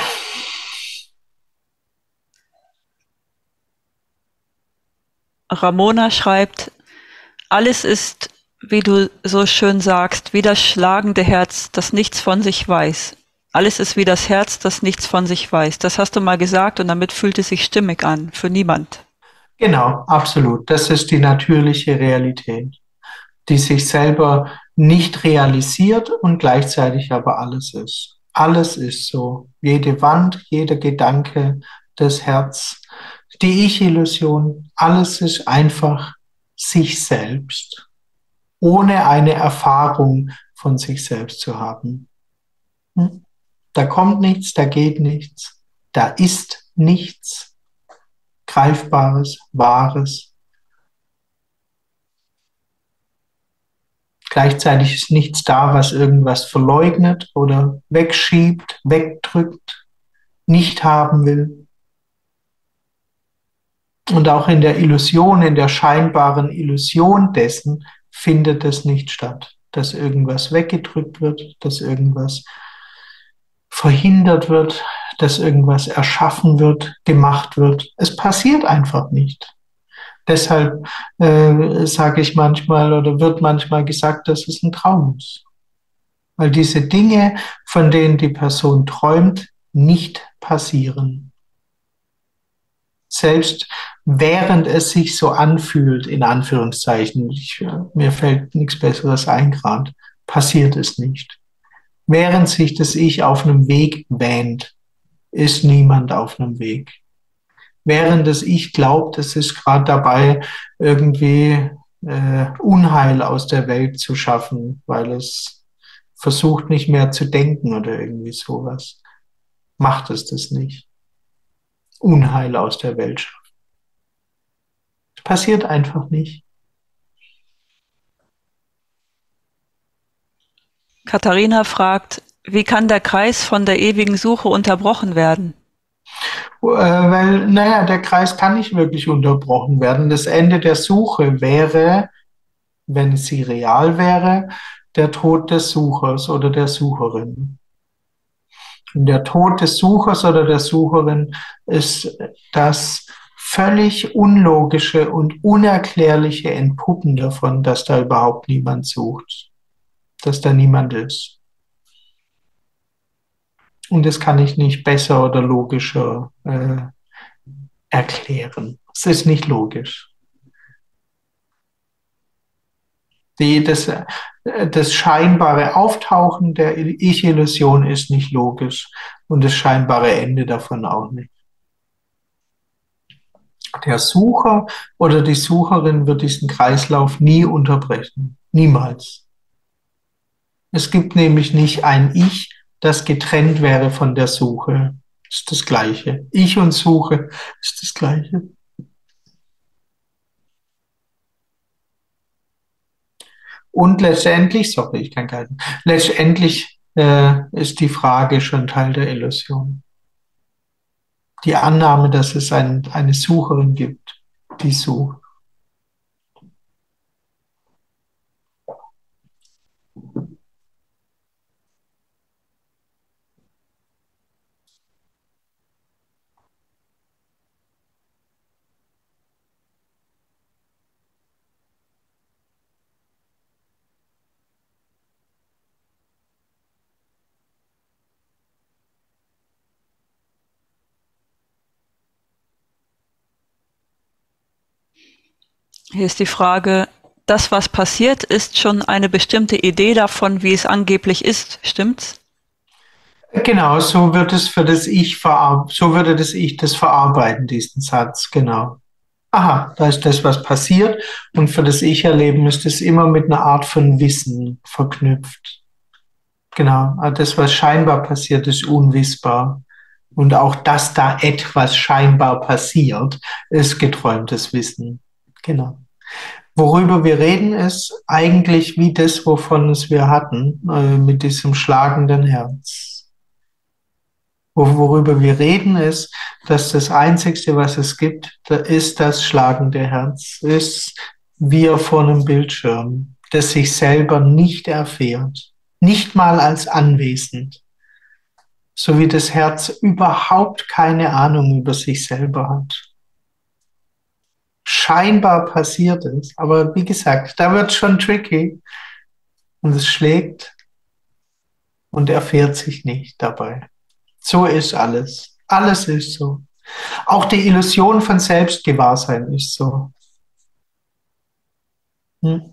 Ramona schreibt, alles ist, wie du so schön sagst, wie das schlagende Herz, das nichts von sich weiß. Alles ist wie das Herz, das nichts von sich weiß. Das hast du mal gesagt und damit fühlt es sich stimmig an, für niemand. Genau, absolut. Das ist die natürliche Realität, die sich selber nicht realisiert und gleichzeitig aber alles ist. Alles ist so. Jede Wand, jeder Gedanke, das Herz, die Ich-Illusion, alles ist einfach sich selbst, ohne eine Erfahrung von sich selbst zu haben. Da kommt nichts, da geht nichts, da ist nichts. Greifbares, Wahres. Gleichzeitig ist nichts da, was irgendwas verleugnet oder wegschiebt, wegdrückt, nicht haben will. Und auch in der Illusion, in der scheinbaren Illusion dessen, findet es nicht statt, dass irgendwas weggedrückt wird, dass irgendwas verhindert wird, dass irgendwas erschaffen wird, gemacht wird. Es passiert einfach nicht. Deshalb äh, sage ich manchmal oder wird manchmal gesagt, dass es ein Traum ist. Weil diese Dinge, von denen die Person träumt, nicht passieren. Selbst während es sich so anfühlt, in Anführungszeichen, ich, mir fällt nichts Besseres ein gerade, passiert es nicht. Während sich das Ich auf einem Weg wähnt, ist niemand auf einem Weg. Während das Ich glaubt, es ist gerade dabei, irgendwie äh, Unheil aus der Welt zu schaffen, weil es versucht nicht mehr zu denken oder irgendwie sowas, macht es das nicht. Unheil aus der Welt schaffen. Es passiert einfach nicht. Katharina fragt, wie kann der Kreis von der ewigen Suche unterbrochen werden? Äh, weil, naja, der Kreis kann nicht wirklich unterbrochen werden. Das Ende der Suche wäre, wenn sie real wäre, der Tod des Suchers oder der Sucherin. Und der Tod des Suchers oder der Sucherin ist das völlig unlogische und unerklärliche Entpuppen davon, dass da überhaupt niemand sucht, dass da niemand ist. Und das kann ich nicht besser oder logischer äh, erklären. Es ist nicht logisch. Die, das, das scheinbare Auftauchen der Ich-Illusion ist nicht logisch und das scheinbare Ende davon auch nicht. Der Sucher oder die Sucherin wird diesen Kreislauf nie unterbrechen. Niemals. Es gibt nämlich nicht ein Ich, das getrennt wäre von der Suche. Das ist das Gleiche. Ich und Suche ist das Gleiche. Und letztendlich, sorry, ich kann keinen, letztendlich äh, ist die Frage schon Teil der Illusion. Die Annahme, dass es ein, eine Sucherin gibt, die sucht. Hier ist die Frage, das, was passiert, ist schon eine bestimmte Idee davon, wie es angeblich ist. Stimmt's? Genau, so wird es für das Ich verar- so würde das Ich das verarbeiten, diesen Satz, genau. Aha, da ist das, was passiert, und für das Ich-Erleben ist es immer mit einer Art von Wissen verknüpft. Genau, aber das, was scheinbar passiert, ist unwissbar. Und auch, dass da etwas scheinbar passiert, ist geträumtes Wissen. Genau. Worüber wir reden, ist eigentlich wie das, wovon es wir hatten, äh, mit diesem schlagenden Herz. Wo- Worüber wir reden, ist, dass das Einzigste, was es gibt, da ist das schlagende Herz, ist wir vor einem Bildschirm, das sich selber nicht erfährt, nicht mal als anwesend, so wie das Herz überhaupt keine Ahnung über sich selber hat. Scheinbar passiert es, aber wie gesagt, da wird es schon tricky, und es schlägt und erfährt sich nicht dabei. So ist alles. Alles ist so. Auch die Illusion von Selbstgewahrsein ist so. Hm.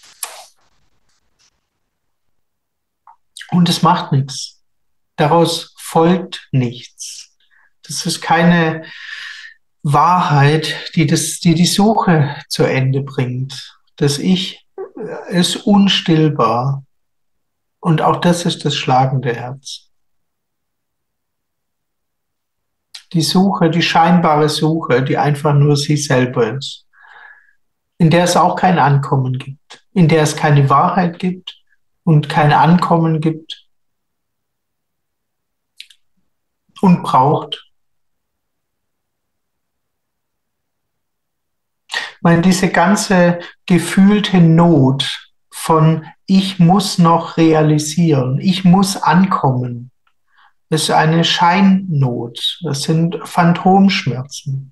Und es macht nichts. Daraus folgt nichts. Das ist keine Wahrheit, die, das, die die Suche zu Ende bringt. Das Ich ist unstillbar. Und auch das ist das schlagende Herz. Die Suche, die scheinbare Suche, die einfach nur sie selber ist. In der es auch kein Ankommen gibt. In der es keine Wahrheit gibt und kein Ankommen gibt und braucht. Ich meine, diese ganze gefühlte Not von ich muss noch realisieren, ich muss ankommen, ist eine Scheinnot. Das sind Phantomschmerzen.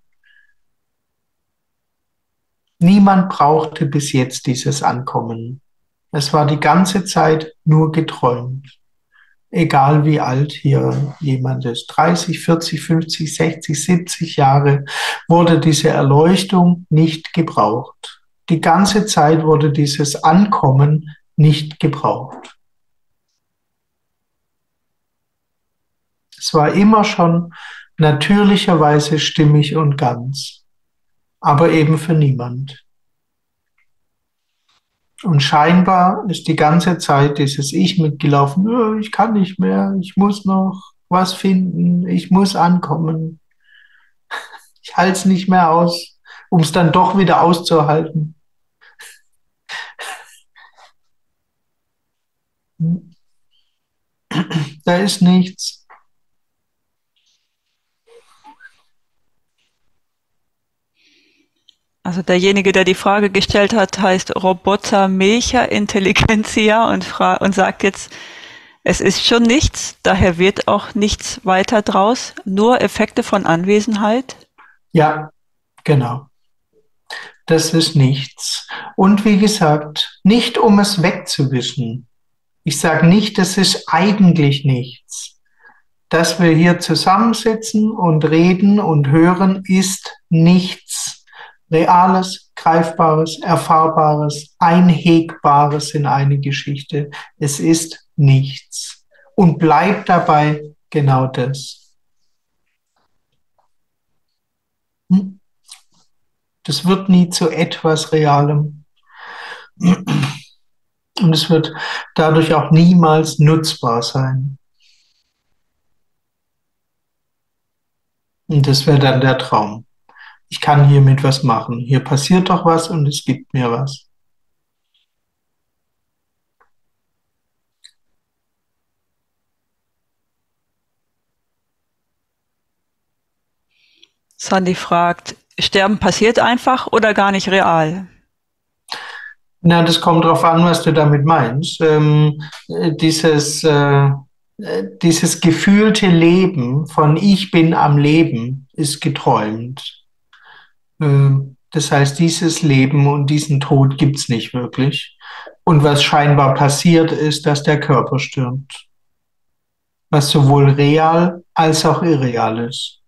Niemand brauchte bis jetzt dieses Ankommen. Es war die ganze Zeit nur geträumt. Egal wie alt hier jemand ist, dreißig, vierzig, fünfzig, sechzig, siebzig Jahre, wurde diese Erleuchtung nicht gebraucht. Die ganze Zeit wurde dieses Ankommen nicht gebraucht. Es war immer schon natürlicherweise stimmig und ganz, aber eben für niemand. Und scheinbar ist die ganze Zeit dieses Ich mitgelaufen, ich kann nicht mehr, ich muss noch was finden, ich muss ankommen, ich halte es nicht mehr aus, um es dann doch wieder auszuhalten. Da ist nichts. Also derjenige, der die Frage gestellt hat, heißt Roboter Milcher Intelligenzia und, fra- und sagt jetzt, es ist schon nichts, daher wird auch nichts weiter draus, nur Effekte von Anwesenheit. Ja, genau. Das ist nichts. Und wie gesagt, nicht um es wegzuwischen. Ich sage nicht, das ist eigentlich nichts. Dass wir hier zusammensitzen und reden und hören, ist nichts. Reales, Greifbares, Erfahrbares, Einhegbares in eine Geschichte. Es ist nichts. Und bleibt dabei genau das. Das wird nie zu etwas Realem. Und es wird dadurch auch niemals nutzbar sein. Und das wäre dann der Traum. Ich kann hiermit was machen. Hier passiert doch was und es gibt mir was. Sandy fragt, Sterben passiert einfach oder gar nicht real? Na, das kommt drauf an, was du damit meinst. Ähm, äh, dieses, äh, äh, dieses gefühlte Leben von ich bin am Leben ist geträumt. Ähm, das heißt, dieses Leben und diesen Tod gibt's nicht wirklich. Und was scheinbar passiert ist, dass der Körper stirbt. Was sowohl real als auch irreal ist.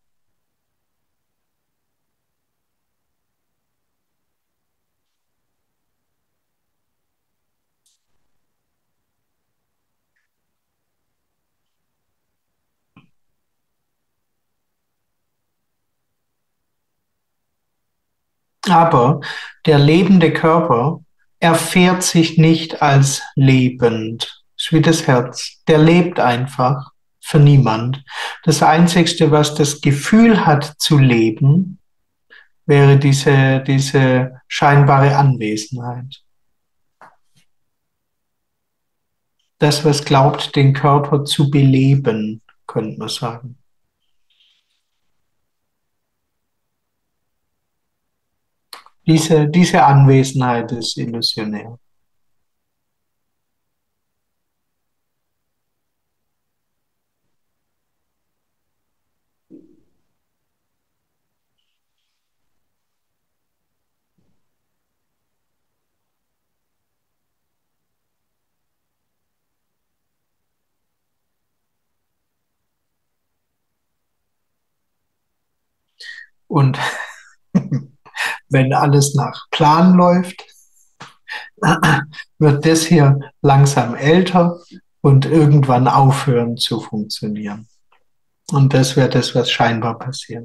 Aber der lebende Körper erfährt sich nicht als lebend. Das ist wie das Herz. Der lebt einfach für niemand. Das Einzigste, was das Gefühl hat zu leben, wäre diese, diese scheinbare Anwesenheit. Das, was glaubt, den Körper zu beleben, könnte man sagen. Diese, diese Anwesenheit ist illusionär. Und wenn alles nach Plan läuft, wird das hier langsam älter und irgendwann aufhören zu funktionieren. Und das wäre das, was scheinbar passiert.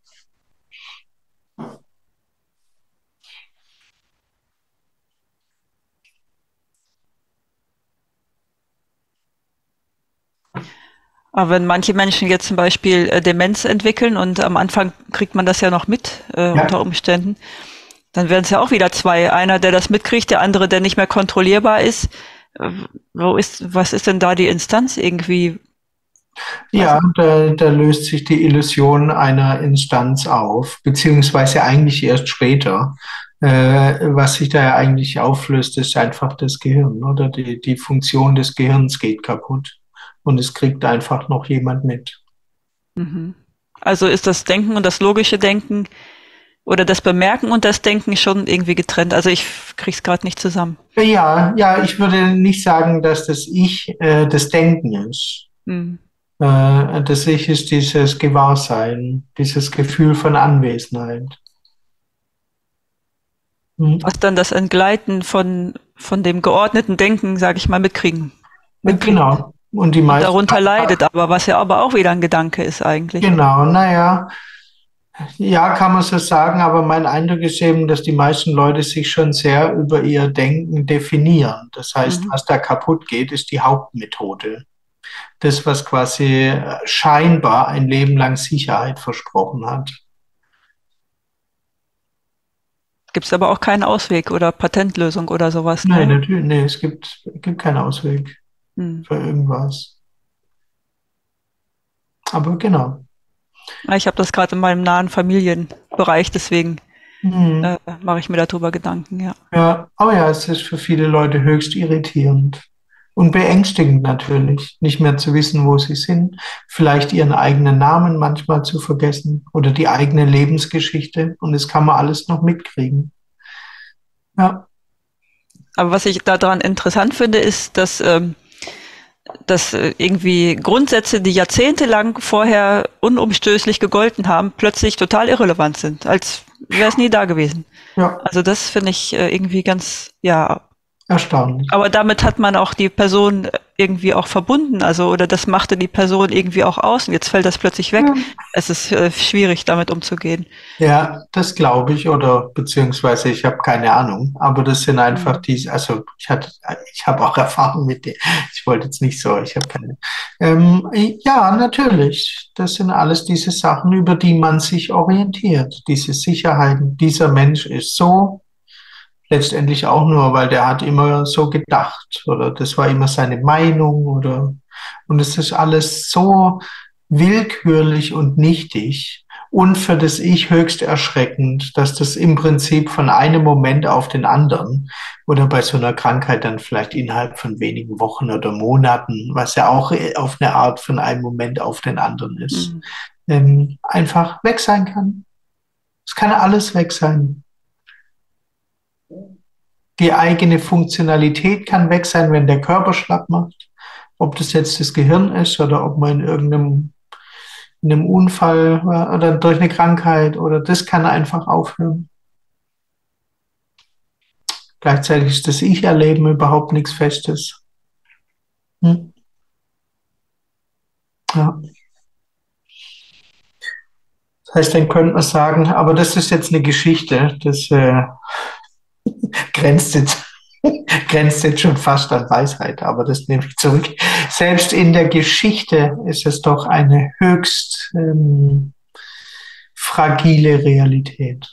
Aber wenn manche Menschen jetzt zum Beispiel äh, Demenz entwickeln und am Anfang kriegt man das ja noch mit, äh, Ja. unter Umständen, dann wären es ja auch wieder zwei. Einer, der das mitkriegt, der andere, der nicht mehr kontrollierbar ist. Äh, wo ist, was ist denn da die Instanz irgendwie? Ja, da, da löst sich die Illusion einer Instanz auf, beziehungsweise eigentlich erst später. Äh, was sich da ja eigentlich auflöst, ist einfach das Gehirn, oder? Die, die Funktion des Gehirns geht kaputt und es kriegt einfach noch jemand mit. Mhm. Also ist das Denken und das logische Denken oder das Bemerken und das Denken schon irgendwie getrennt? Also ich krieg's gerade nicht zusammen. Ja, ja, ich würde nicht sagen, dass das Ich äh, das Denken ist. Mhm. Äh, das Ich ist dieses Gewahrsein, dieses Gefühl von Anwesenheit. Hm. Was dann das Entgleiten von, von dem geordneten Denken, sage ich mal, mitkriegen. mitkriegen. Genau. Und die Und meisten darunter leidet, aber was ja aber auch wieder ein Gedanke ist eigentlich. Genau, naja, ja, kann man so sagen, aber mein Eindruck ist eben, dass die meisten Leute sich schon sehr über ihr Denken definieren. Das heißt, Mhm. was da kaputt geht, ist die Hauptmethode. Das, was quasi äh, scheinbar ein Leben lang Sicherheit versprochen hat. Gibt es aber auch keinen Ausweg oder Patentlösung oder sowas. Nein, Ne? natürlich, nee, es gibt, gibt keinen Ausweg Hm. für irgendwas. Aber genau. Ja, Ich habe das gerade in meinem nahen Familienbereich, deswegen Hm. äh, mache ich mir darüber Gedanken, ja. Ja, aber ja, es ist für viele Leute höchst irritierend und beängstigend natürlich, nicht mehr zu wissen, wo sie sind, vielleicht ihren eigenen Namen manchmal zu vergessen oder die eigene Lebensgeschichte und das kann man alles noch mitkriegen. Ja, Aber was ich daran interessant finde, ist, dass, ähm, dass äh, irgendwie Grundsätze, die jahrzehntelang vorher unumstößlich gegolten haben, plötzlich total irrelevant sind, als wäre es nie da gewesen. ja, Also das finde ich äh, irgendwie ganz, ja, erstaunlich. aber damit hat man auch die Person irgendwie auch verbunden, also oder das machte die Person irgendwie auch aus und jetzt fällt das plötzlich weg. Ja. Es ist äh, schwierig, damit umzugehen. Ja, das glaube ich oder beziehungsweise ich habe keine Ahnung, aber das sind einfach die, also ich hatte, ich habe auch Erfahrung mit dem. Ich wollte jetzt nicht so, ich habe keine. Ähm, ja, natürlich, das sind alles diese Sachen, über die man sich orientiert, diese Sicherheiten. Dieser Mensch ist so, letztendlich auch nur, weil der hat immer so gedacht oder das war immer seine Meinung oder und es ist alles so willkürlich und nichtig. und für das Ich höchst erschreckend, dass das im Prinzip von einem Moment auf den anderen oder bei so einer Krankheit dann vielleicht innerhalb von wenigen Wochen oder Monaten, was ja auch auf eine Art von einem Moment auf den anderen ist, Mhm. ähm, einfach weg sein kann. Es kann alles weg sein. Die eigene Funktionalität kann weg sein, wenn der Körper schlapp macht. Ob das jetzt das Gehirn ist oder ob man in irgendeinem in einem Unfall oder durch eine Krankheit oder das kann einfach aufhören. Gleichzeitig ist das Ich-Erleben überhaupt nichts Festes. Hm? Ja. Das heißt, dann könnte man sagen, aber das ist jetzt eine Geschichte, das äh, grenzt jetzt, grenzt jetzt schon fast an Weisheit, aber das nehme ich zurück. Selbst in der Geschichte ist es doch eine höchst ähm, fragile Realität.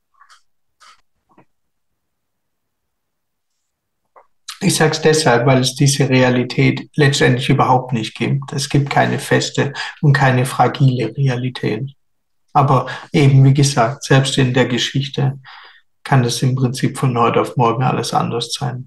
Ich sage es deshalb, weil es diese Realität letztendlich überhaupt nicht gibt. Es gibt keine feste und keine fragile Realität. Aber eben, wie gesagt, selbst in der Geschichte kann es im Prinzip von heute auf morgen alles anders sein.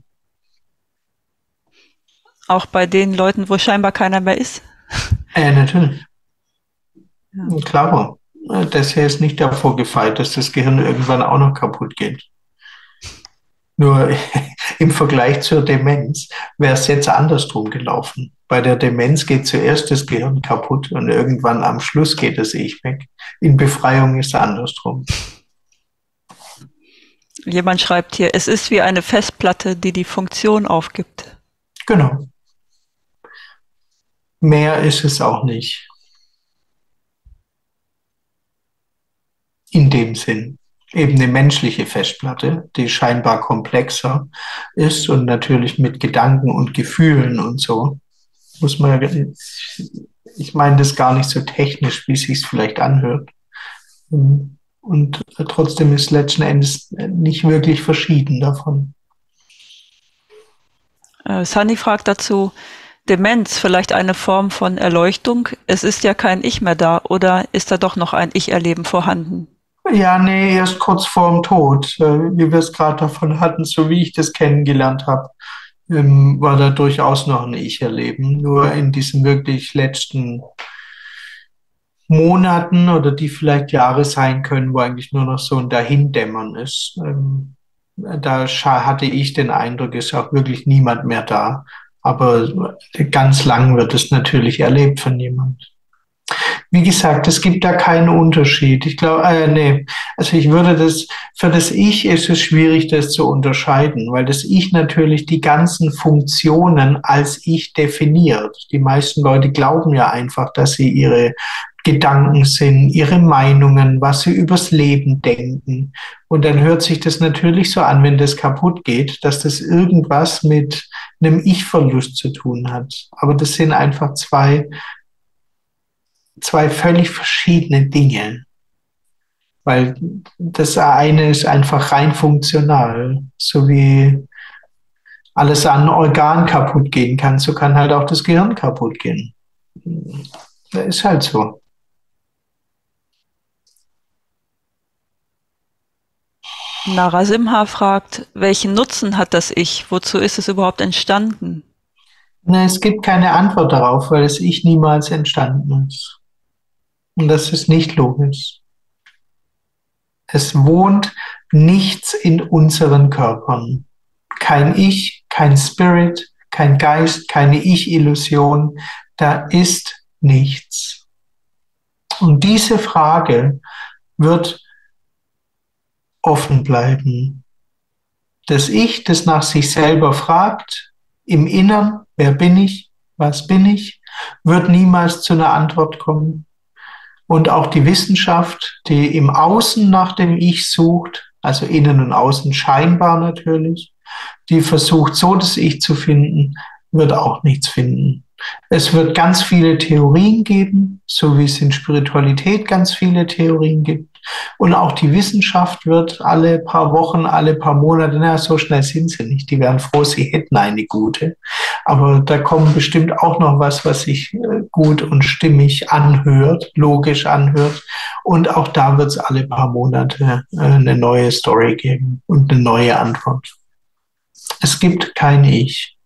Auch bei den Leuten, wo scheinbar keiner mehr ist? Äh, natürlich. Ja. Klar. Das hier ist nicht davor gefeit, dass das Gehirn irgendwann auch noch kaputt geht. Nur im Vergleich zur Demenz wäre es jetzt andersrum gelaufen. Bei der Demenz geht zuerst das Gehirn kaputt und irgendwann am Schluss geht das Ich weg. In Befreiung ist es andersrum. Jemand schreibt hier, es ist wie eine Festplatte, die die Funktion aufgibt. Genau. Mehr ist es auch nicht. In dem Sinn. Eben eine menschliche Festplatte, die scheinbar komplexer ist und natürlich mit Gedanken und Gefühlen und so. Muss man ja, ich meine das gar nicht so technisch, wie es sich vielleicht anhört. Und trotzdem ist letzten Endes nicht wirklich verschieden davon. Äh, Sunny fragt dazu, Demenz, vielleicht eine Form von Erleuchtung? Es ist ja kein Ich mehr da, oder ist da doch noch ein Ich-Erleben vorhanden? Ja, nee, erst kurz vor dem Tod, wie wir es gerade davon hatten, so wie ich das kennengelernt habe, war da durchaus noch ein Ich-Erleben. Nur in diesen wirklich letzten Monaten oder die vielleicht Jahre sein können, wo eigentlich nur noch so ein Dahindämmern ist. Da hatte ich den Eindruck, ist auch wirklich niemand mehr da. Aber ganz lang wird es natürlich erlebt von jemandem. Wie gesagt, es gibt da keinen Unterschied. Ich glaube, äh, nee, also ich würde das, für das Ich ist es schwierig, das zu unterscheiden, weil das Ich natürlich die ganzen Funktionen als Ich definiert. Die meisten Leute glauben ja einfach, dass sie ihre Gedanken sind, ihre Meinungen, was sie übers Leben denken. Und dann hört sich das natürlich so an, wenn das kaputt geht, dass das irgendwas mit einem Ich-Verlust zu tun hat. Aber das sind einfach zwei zwei völlig verschiedene Dinge, weil das eine ist einfach rein funktional, so wie alles an Organ kaputt gehen kann, so kann halt auch das Gehirn kaputt gehen. Das ist halt so. Narasimha fragt, welchen Nutzen hat das Ich? Wozu ist es überhaupt entstanden? Na, es gibt keine Antwort darauf, weil das Ich niemals entstanden ist. Und das ist nicht logisch. Es wohnt nichts in unseren Körpern. Kein Ich, kein Spirit, kein Geist, keine Ich-Illusion. Da ist nichts. Und diese Frage wird offen bleiben. Das Ich, das nach sich selber fragt, im Innern, wer bin ich, was bin ich, wird niemals zu einer Antwort kommen. Und auch die Wissenschaft, die im Außen nach dem Ich sucht, also innen und außen scheinbar natürlich, die versucht, so das Ich zu finden, wird auch nichts finden. Es wird ganz viele Theorien geben, so wie es in Spiritualität ganz viele Theorien gibt. Und auch die Wissenschaft wird alle paar Wochen, alle paar Monate, na, so schnell sind sie nicht, die wären froh, sie hätten eine gute. Aber da kommt bestimmt auch noch was, was sich äh, gut und stimmig anhört, logisch anhört. Und auch da wird es alle paar Monate äh, eine neue Story geben und eine neue Antwort. Es gibt kein Ich.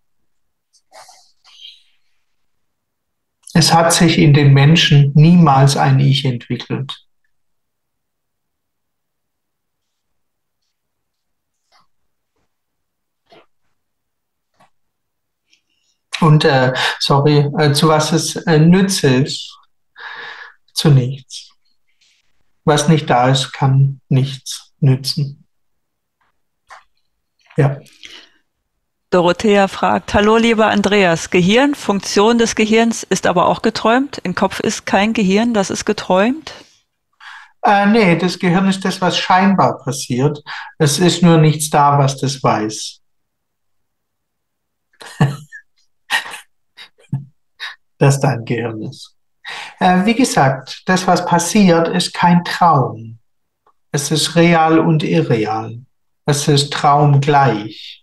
Es hat sich in den Menschen niemals ein Ich entwickelt. Und äh, sorry, äh, zu was es äh, nütze ist, zu nichts. Was nicht da ist, kann nichts nützen. Ja. Dorothea fragt, hallo lieber Andreas, Gehirn, Funktion des Gehirns ist aber auch geträumt. Im Kopf ist kein Gehirn, das ist geträumt. Äh, nee, das Gehirn ist das, was scheinbar passiert. Es ist nur nichts da, was das weiß. Dass da ein Gehirn ist. Äh, wie gesagt, das, was passiert, ist kein Traum. Es ist real und irreal. Es ist traumgleich.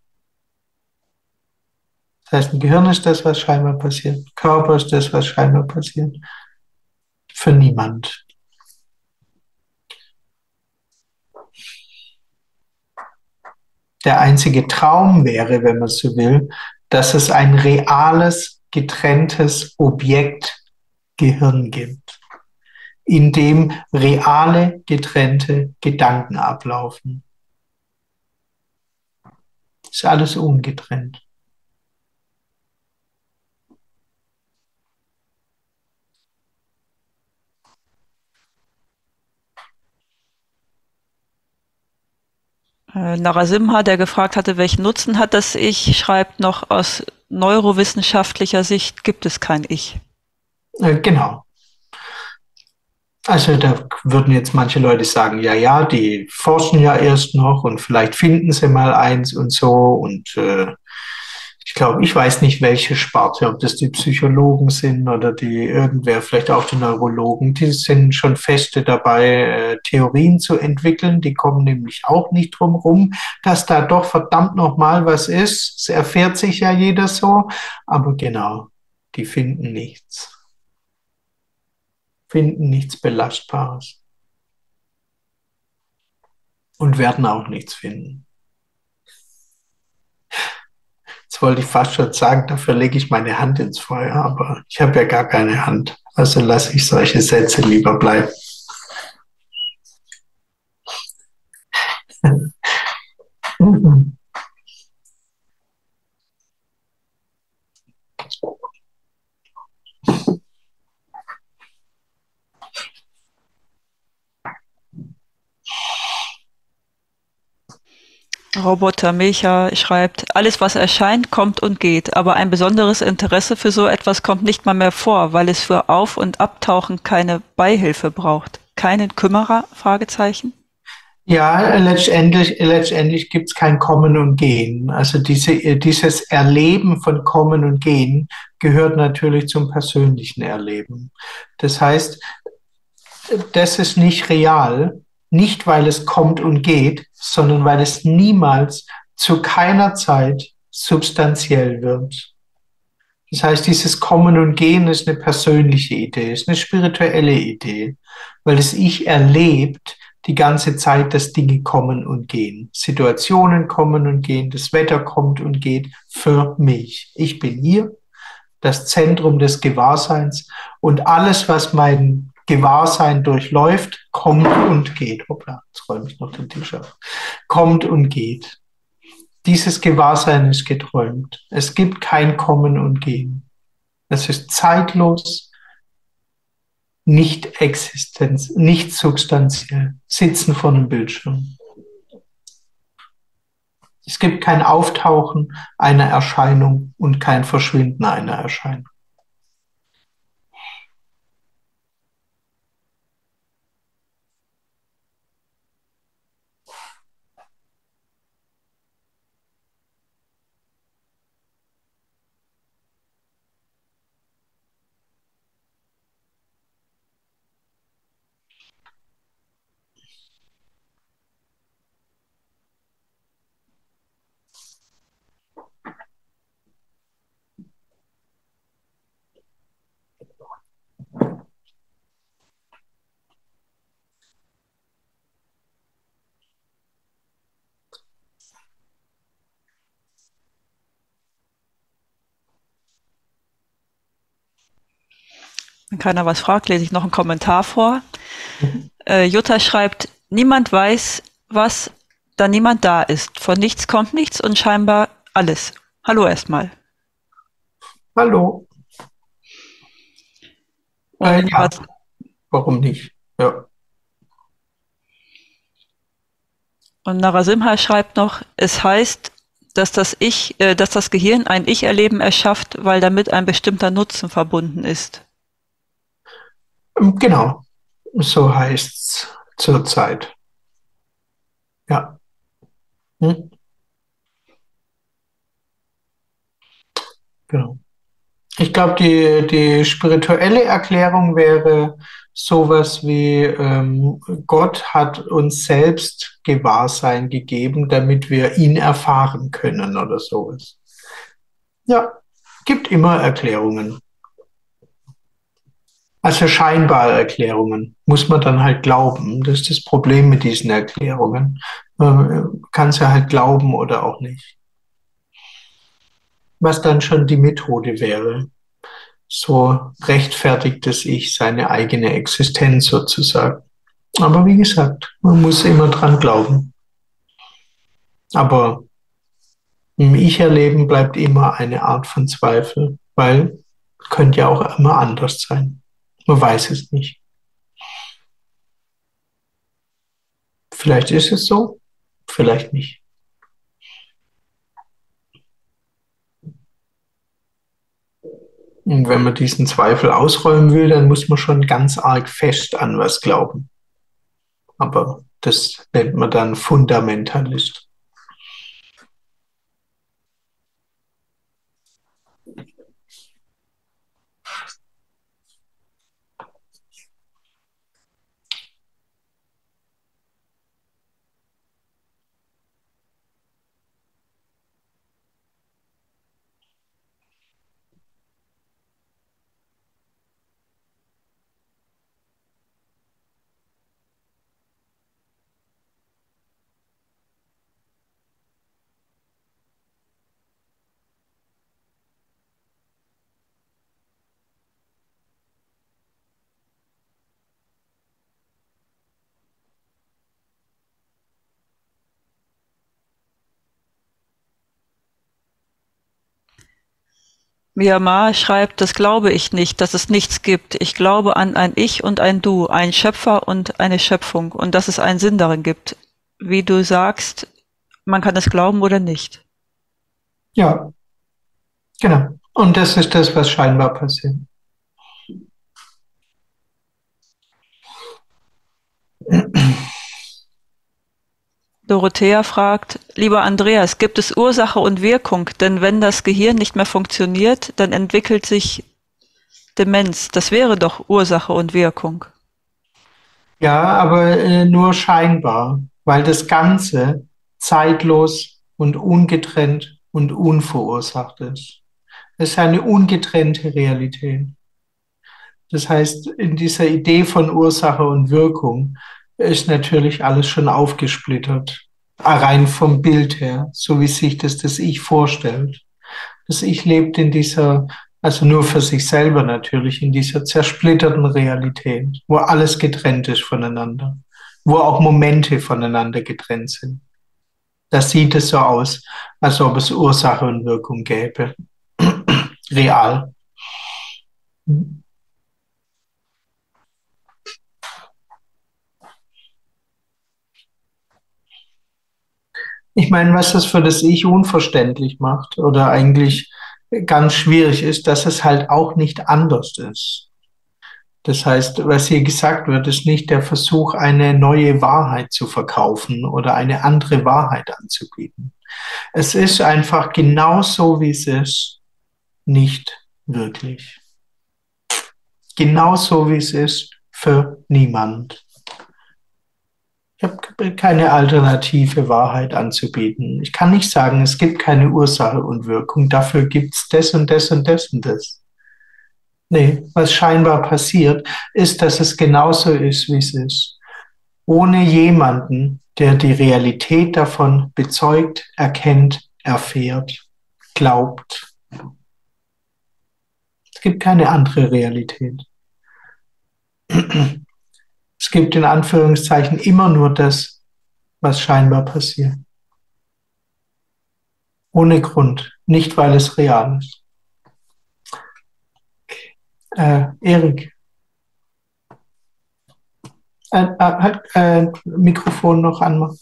Das heißt, ein Gehirn ist das, was scheinbar passiert. Körper ist das, was scheinbar passiert. Für niemand. Der einzige Traum wäre, wenn man so will, dass es ein reales, getrenntes Objekt Gehirn gibt, in dem reale, getrennte Gedanken ablaufen. Ist alles ungetrennt. Äh, Narasimha, der gefragt hatte, welchen Nutzen hat das Ich, schreibt noch, aus neurowissenschaftlicher Sicht gibt es kein Ich. Äh, genau. Also da würden jetzt manche Leute sagen, ja, ja, die forschen ja erst noch und vielleicht finden sie mal eins und so. Und äh, ich glaube, ich weiß nicht, welche Sparte, ob das die Psychologen sind oder die irgendwer, vielleicht auch die Neurologen, die sind schon feste dabei, äh, Theorien zu entwickeln. Die kommen nämlich auch nicht drum rum, dass da doch verdammt nochmal was ist. Es erfährt sich ja jeder so. Aber genau, die finden nichts. Finden nichts Belastbares. Und werden auch nichts finden. Jetzt wollte ich fast schon sagen, dafür lege ich meine Hand ins Feuer, aber ich habe ja gar keine Hand. Also lasse ich solche Sätze lieber bleiben. Roboter Milcha schreibt, alles was erscheint, kommt und geht, aber ein besonderes Interesse für so etwas kommt nicht mal mehr vor, weil es für Auf- und Abtauchen keine Beihilfe braucht. Keinen Kümmerer? Fragezeichen. Ja, letztendlich, letztendlich gibt es kein Kommen und Gehen. Also diese, dieses Erleben von Kommen und Gehen gehört natürlich zum persönlichen Erleben. Das heißt, das ist nicht real, nicht weil es kommt und geht, sondern weil es niemals zu keiner Zeit substanziell wird. Das heißt, dieses Kommen und Gehen ist eine persönliche Idee, ist eine spirituelle Idee, weil das Ich erlebt die ganze Zeit, dass Dinge kommen und gehen. Situationen kommen und gehen, das Wetter kommt und geht für mich. Ich bin hier, das Zentrum des Gewahrseins, und alles, was mein Gewahrsein durchläuft, kommt und geht. Hoppla, jetzt räume ich noch den Tisch auf. Kommt und geht. Dieses Gewahrsein ist geträumt. Es gibt kein Kommen und Gehen. Es ist zeitlos, nicht existenz, nicht substanziell. Sitzen vor einem Bildschirm. Es gibt kein Auftauchen einer Erscheinung und kein Verschwinden einer Erscheinung. Wenn keiner was fragt, lese ich noch einen Kommentar vor. Mhm. Äh, Jutta schreibt, niemand weiß, was, da niemand da ist. Von nichts kommt nichts und scheinbar alles. Hallo erstmal. Hallo. Äh, Und ja, was, warum nicht? Ja. und Narasimha schreibt noch, es heißt, dass das Ich, äh, dass das Gehirn ein Ich-Erleben erschafft, weil damit ein bestimmter Nutzen verbunden ist. Ähm, Genau, so heißt's zurzeit. Ja. Hm? Genau. Ich glaube, die, die spirituelle Erklärung wäre sowas wie, ähm, Gott hat uns selbst Gewahrsein gegeben, damit wir ihn erfahren können oder sowas. Ja, gibt immer Erklärungen. Also scheinbare Erklärungen muss man dann halt glauben. Das ist das Problem mit diesen Erklärungen. Man kann sie halt glauben oder auch nicht. Was dann schon die Methode wäre. So rechtfertigt es Ich seine eigene Existenz sozusagen. Aber wie gesagt, man muss immer dran glauben. Aber im Ich-Erleben bleibt immer eine Art von Zweifel, weil es könnte ja auch immer anders sein. Man weiß es nicht. Vielleicht ist es so, vielleicht nicht. Und wenn man diesen Zweifel ausräumen will, dann muss man schon ganz arg fest an was glauben. Aber das nennt man dann Fundamentalist. Myanmar schreibt, das glaube ich nicht, dass es nichts gibt. Ich glaube an ein Ich und ein Du, einen Schöpfer und eine Schöpfung und dass es einen Sinn darin gibt. Wie du sagst, man kann es glauben oder nicht. Ja, genau. Und das ist das, was scheinbar passiert. Dorothea fragt, lieber Andreas, gibt es Ursache und Wirkung? Denn wenn das Gehirn nicht mehr funktioniert, dann entwickelt sich Demenz. Das wäre doch Ursache und Wirkung. Ja, aber äh, nur scheinbar, weil das Ganze zeitlos und ungetrennt und unverursacht ist. Es ist eine ungetrennte Realität. Das heißt, in dieser Idee von Ursache und Wirkung ist natürlich alles schon aufgesplittert, rein vom Bild her, so wie sich das das Ich vorstellt. Das Ich lebt in dieser, also nur für sich selber natürlich, in dieser zersplitterten Realität, wo alles getrennt ist voneinander, wo auch Momente voneinander getrennt sind. Da sieht es so aus, als ob es Ursache und Wirkung gäbe. Real. Ich meine, was das für das Ich unverständlich macht oder eigentlich ganz schwierig ist, dass es halt auch nicht anders ist. Das heißt, was hier gesagt wird, ist nicht der Versuch, eine neue Wahrheit zu verkaufen oder eine andere Wahrheit anzubieten. Es ist einfach genauso, wie es ist, nicht wirklich. Genauso, wie es ist, für niemand. Ich habe keine alternative Wahrheit anzubieten. Ich kann nicht sagen, es gibt keine Ursache und Wirkung. Dafür gibt es das und das und das und das. Nee, was scheinbar passiert, ist, dass es genauso ist, wie es ist. Ohne jemanden, der die Realität davon bezeugt, erkennt, erfährt, glaubt. Es gibt keine andere Realität. Es gibt in Anführungszeichen immer nur das, was scheinbar passiert. Ohne Grund, nicht weil es real ist. Äh, Erik, äh, äh, hat äh, Mikrofon noch anmachen.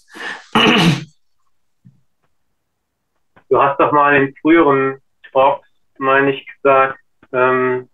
Du hast doch mal in früheren Talks, meine ich, gesagt, ähm,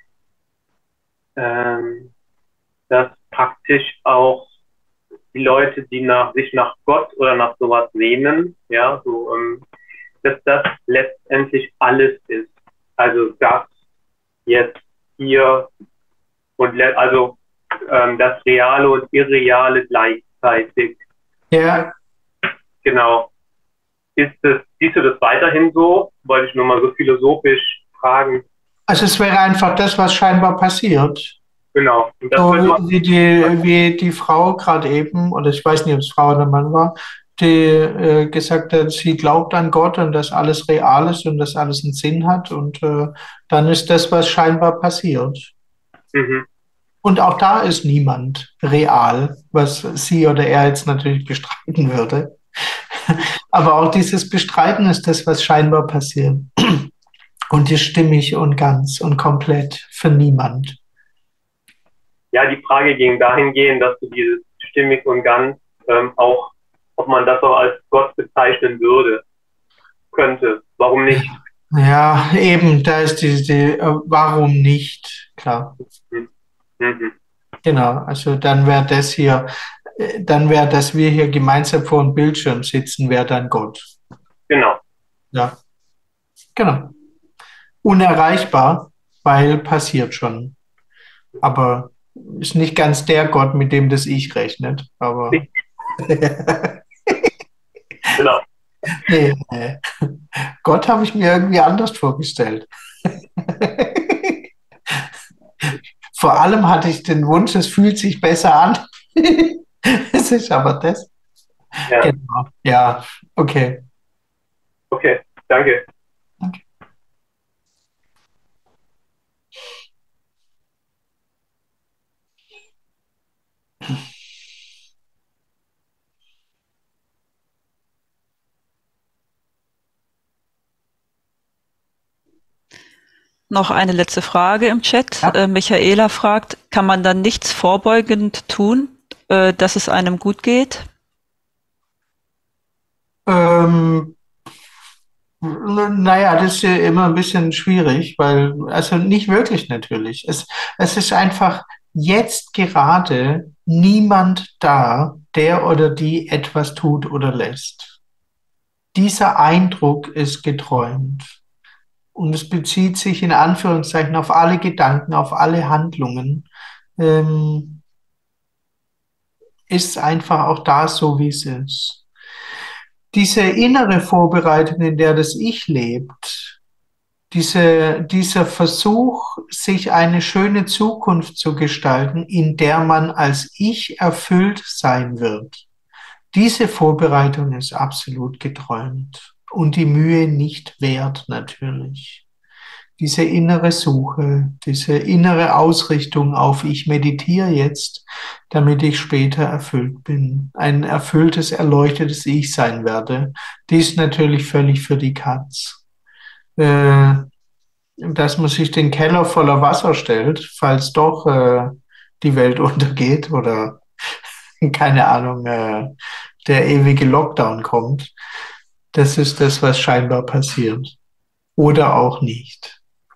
ähm, dass praktisch auch die Leute, die nach, sich nach Gott oder nach sowas sehnen, ja, so, ähm, dass das letztendlich alles ist. Also das jetzt hier und also ähm, das Reale und Irreale gleichzeitig. Ja. Genau. Ist das, siehst du das weiterhin so? Wollte ich nur mal so philosophisch fragen. Also es wäre einfach das, was scheinbar passiert. Genau. Und das So man wie die, wie die Frau gerade eben, oder ich weiß nicht, ob es Frau oder Mann war, die äh, gesagt hat, sie glaubt an Gott und dass alles real ist und dass alles einen Sinn hat. Und äh, dann ist das, was scheinbar passiert. Mhm. Und auch da ist niemand real, was sie oder er jetzt natürlich bestreiten würde. Aber auch dieses Bestreiten ist das, was scheinbar passiert. Und ist stimmig und ganz und komplett für niemand. Ja, die Frage ging dahingehend, dass du dieses stimmig und ganz ähm, auch, ob man das auch als Gott bezeichnen würde, könnte. Warum nicht? Ja, eben, da ist die, die äh, warum nicht, klar. Mhm. Mhm. Genau, also dann wäre das hier, äh, dann wäre, dass wir hier gemeinsam vor dem Bildschirm sitzen, wäre dann Gott. Genau. Ja, genau. Unerreichbar, weil passiert schon. Aber ist nicht ganz der Gott, mit dem das Ich rechnet, aber. Genau. Nee, nee. Gott habe ich mir irgendwie anders vorgestellt. Vor allem hatte ich den Wunsch, es fühlt sich besser an. Es ist aber das. Ja. Genau. Ja, okay. Okay, danke. Danke. Noch eine letzte Frage im Chat. Ja. Äh, Michaela fragt, kann man dann nichts vorbeugend tun, äh, dass es einem gut geht? Ähm, naja, das ist ja immer ein bisschen schwierig, weil, also nicht wirklich natürlich. Es, es ist einfach jetzt gerade niemand da, der oder die etwas tut oder lässt. Dieser Eindruck ist geträumt. Und es bezieht sich in Anführungszeichen auf alle Gedanken, auf alle Handlungen. Ähm, ist einfach auch da so, wie es ist. Diese innere Vorbereitung, in der das Ich lebt, diese, dieser Versuch, sich eine schöne Zukunft zu gestalten, in der man als Ich erfüllt sein wird, diese Vorbereitung ist absolut geträumt und die Mühe nicht wert natürlich. Diese innere Suche, diese innere Ausrichtung auf ich meditiere jetzt, damit ich später erfüllt bin, ein erfülltes, erleuchtetes Ich sein werde, die ist natürlich völlig für die Katz. Äh, dass man sich den Keller voller Wasser stellt, falls doch äh, die Welt untergeht oder keine Ahnung, äh, der ewige Lockdown kommt, das ist das, was scheinbar passiert. Oder auch nicht.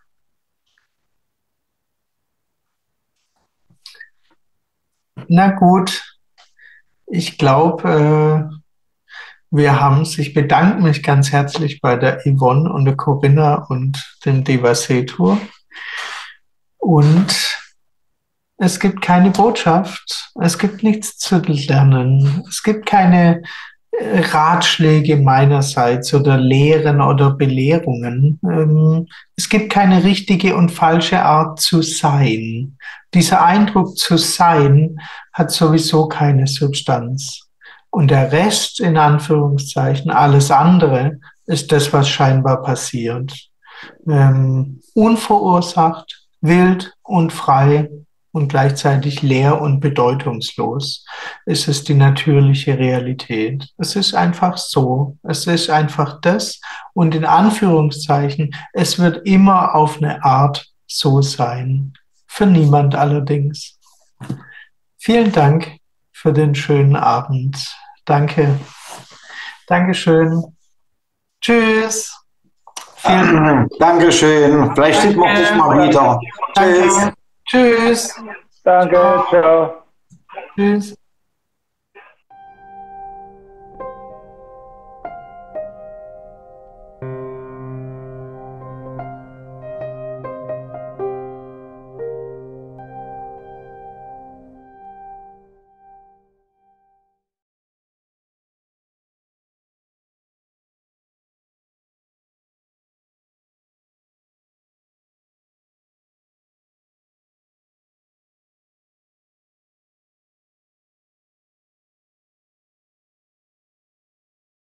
Na gut, ich glaube, äh, wir haben es. Ich bedanke mich ganz herzlich bei der Yvonne und der Corinna und dem Devasetur. Und es gibt keine Botschaft, es gibt nichts zu lernen, es gibt keine Ratschläge meinerseits oder Lehren oder Belehrungen. Ähm, es gibt keine richtige und falsche Art zu sein. Dieser Eindruck zu sein hat sowieso keine Substanz. Und der Rest, in Anführungszeichen, alles andere, ist das, was scheinbar passiert. Ähm, unverursacht, wild und frei und gleichzeitig leer und bedeutungslos. Es ist die natürliche Realität. Es ist einfach so. Es ist einfach das. Und in Anführungszeichen, es wird immer auf eine Art so sein. Für niemand allerdings. Vielen Dank für den schönen Abend. Danke. Dankeschön. Tschüss. Vielen Dank. Dankeschön. Vielleicht sieht man sich mal wieder. Danke. Tschüss. Tschüss. Danke, ciao. Tschüss.